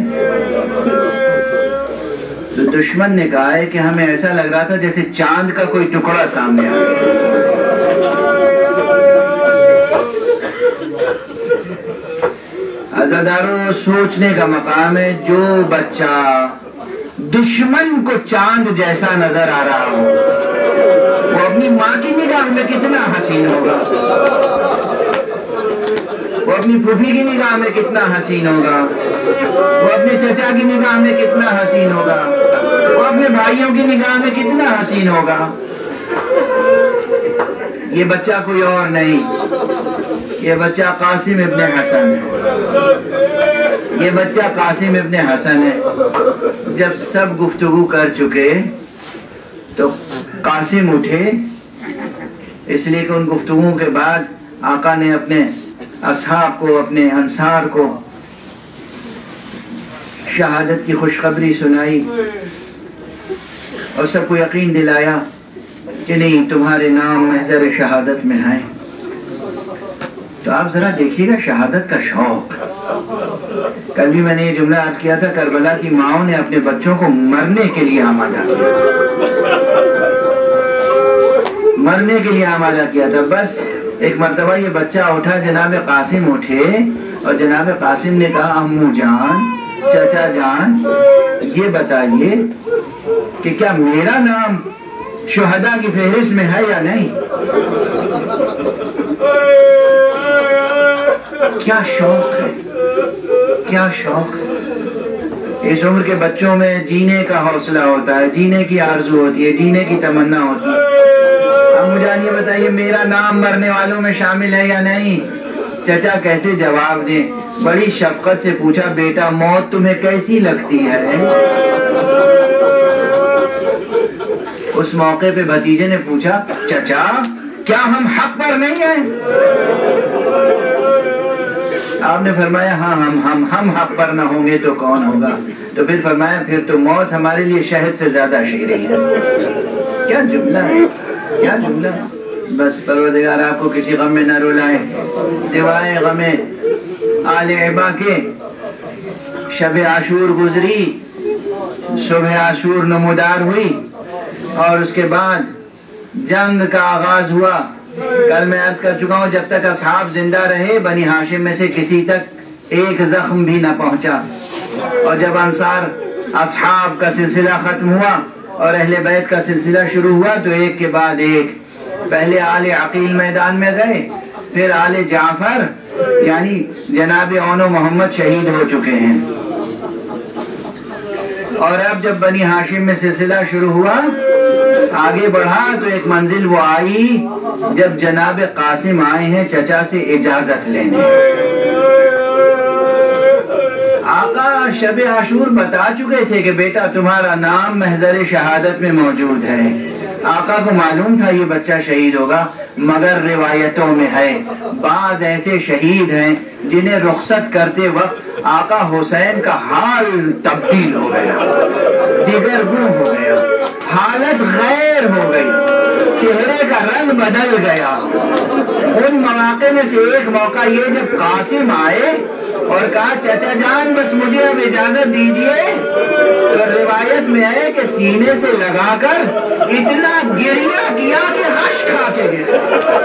تو دشمن نے کہا ہے کہ ہمیں ایسا لگ رہا تھا جیسے چاند کا کوئی ٹکڑا سامنے آ گیا. عزاداروں، سوچنے کا مقام ہے، جو بچہ دشمن کو چاند جیسا نظر آ رہا ہو وہ اپنی ماں کی نگاہ میں کتنا حسین ہوگا، وہ اپنی پھوپھی کی نگاہ میں کتنا حسین ہوگا، وہ اپنے چچا کی نگاہ میں کتنا حسین ہوگا، وہ اپنے بھائیوں کی نگاہ میں کتنا حسین ہوگا. یہ بچہ کوئی اور نہیں، یہ بچہ قاسم ابن حسن ہے. یہ بچہ قاسم ابن حسن ہے. جب سب گفتگو کر چکے تو قاسم اٹھے، اس لیے کہ ان گفتگوؤں کے بعد آقا نے اپنے اصحاب کو، اپنے انصار کو شہادت کی خوشخبری سنائی اور سب کو یقین دلایا کہ نہیں، تمہارے نام محضر شہادت میں ہیں. تو آپ ذرا دیکھیے گا شہادت کا شوق. کل بھی میں نے یہ جملہ عرض کیا تھا، کربلا کی ماؤں نے اپنے بچوں کو مرنے کے لیے آمادہ کیا، مرنے کے لیے آمادہ کیا تھا. بس ایک مرتبہ یہ بچہ اٹھا، جناب قاسم اٹھے اور جناب قاسم نے کہا، امو جان، چچا جان، یہ بتائیے کہ کیا میرا نام شہداء کی فہرست میں ہے یا نہیں؟ کیا شوق ہے، کیا شوق ہے. اس عمر کے بچوں میں جینے کا حوصلہ ہوتا ہے، جینے کی آرزو ہوتی ہے، جینے کی تمنا ہوتی ہے. اب مجھے یہ بتائیے میرا نام مرنے والوں میں شامل ہے یا نہیں؟ چچا کیسے جواب دیں؟ بڑی شفقت سے پوچھا، بیٹا موت تمہیں کیسی لگتی ہے؟ اس موقع پہ بھتیجے نے پوچھا، چچا کیا ہم حق پر نہیں ہیں؟ آپ نے فرمایا، ہاں ہم حق پر نہ ہوں گے تو کون ہوگا؟ تو پھر فرمایا، پھر تو موت ہمارے لیے شہد سے زیادہ شیریں ہے. کیا جملہ ہے، کیا جملہ ہے. بس پروردگار آپ کو کسی غم میں نہ رلائے سوائے غم آل عبا کے. شب عاشور گزری، صبح عاشور نمودار ہوئی اور اس کے بعد جنگ کا آغاز ہوا. کل میں عرض کر چکا ہوں، جب تک اصحاب زندہ رہے بنی ہاشم میں سے کسی تک ایک زخم بھی نہ پہنچا، اور جب انصار اصحاب کا سلسلہ ختم ہوا اور اہل بیت کا سلسلہ شروع ہوا تو ایک کے بعد ایک پہلے آل عقیل میدان میں گئے، پھر آل جعفر یعنی جناب اون و محمد شہید ہو چکے ہیں، اور اب جب بنی ہاشم میں سلسلہ شروع ہوا آگے بڑھا تو ایک منزل وہ آئی جب جناب قاسم آئے ہیں چچا سے اجازت لینے۔ آقا شب عاشور بتا چکے تھے کہ بیٹا تمہارا نام محضر شہادت میں موجود ہے، آقا کو معلوم تھا یہ بچہ شہید ہوگا، مگر روایتوں میں ہے بعض ایسے شہید ہیں جنہیں رخصت کرتے وقت آقا حسین کا حال تبدیل ہو گیا، دیگر گم ہو گیا، حالت غیر ہو گئی، چہرے کا رنگ بدل گیا۔ ان مواقع میں سے ایک موقع یہ جب قاسم آئے اور کہا چچا جان بس مجھے اب اجازت دیجئے، تو روایت میں ہے کہ سینے سے لگا کر اتنا گریہ کیا کہ غش کھا کے گرے۔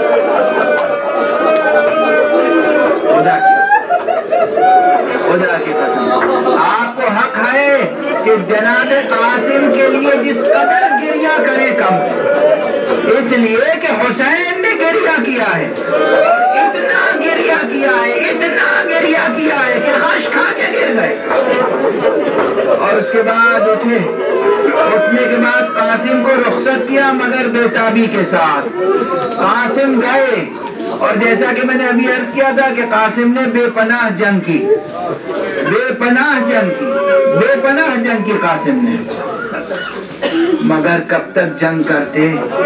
خدا کی قسم آپ کو حق ہے کہ جناب قاسم کے لیے جس قدر گریہ کرے کم، اس لیے کہ حسین نے گریہ کیا ہے اور اتنا گریہ کیا ہے، اتنا گریہ کیا ہے کہ غش کھا کے گر گئے۔ اور اس کے بعد اٹھنے کے بعد قاسم کو رخصت کیا مگر بےتابی کے ساتھ۔ قاسم گئے اور جیسا کہ میں نے ابھی عرض کیا تھا کہ قاسم نے بے پناہ جنگ کی، بے پناہ جنگ کی قاسم نے، مگر کب تک جنگ کرتے؟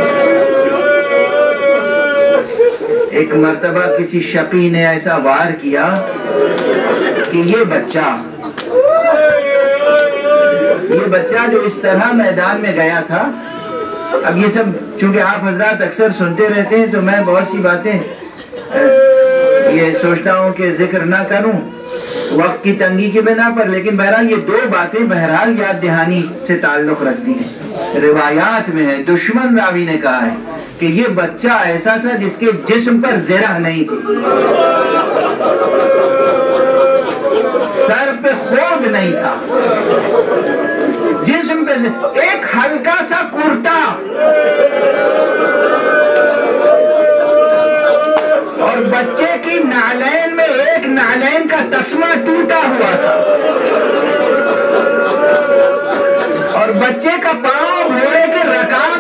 ایک مرتبہ کسی شقی نے ایسا وار کیا کہ یہ بچہ جو اس طرح میدان میں گیا تھا، اب یہ سب چونکہ آپ حضرات اکثر سنتے رہتے ہیں تو میں بہت سی باتیں یہ سوچتا ہوں کہ ذکر نہ کروں وقت کی تنگی کی بنا پر، لیکن بہرحال یہ دو باتیں بہرحال یاد دہانی سے تعلق رکھتی ہیں۔ روایات میں ہے، دشمن راوی نے کہا ہے کہ یہ بچہ ایسا تھا جس کے جسم پر زرہ نہیں تھی، سر پہ خود نہیں تھا، جسم پہ ایک ہلکا سا کرتا اور بچے کی نعلین میں ایک نعلین کا تسمہ ٹوٹا ہوا تھا، اور بچے کا پاؤں گھوڑے کے رکاب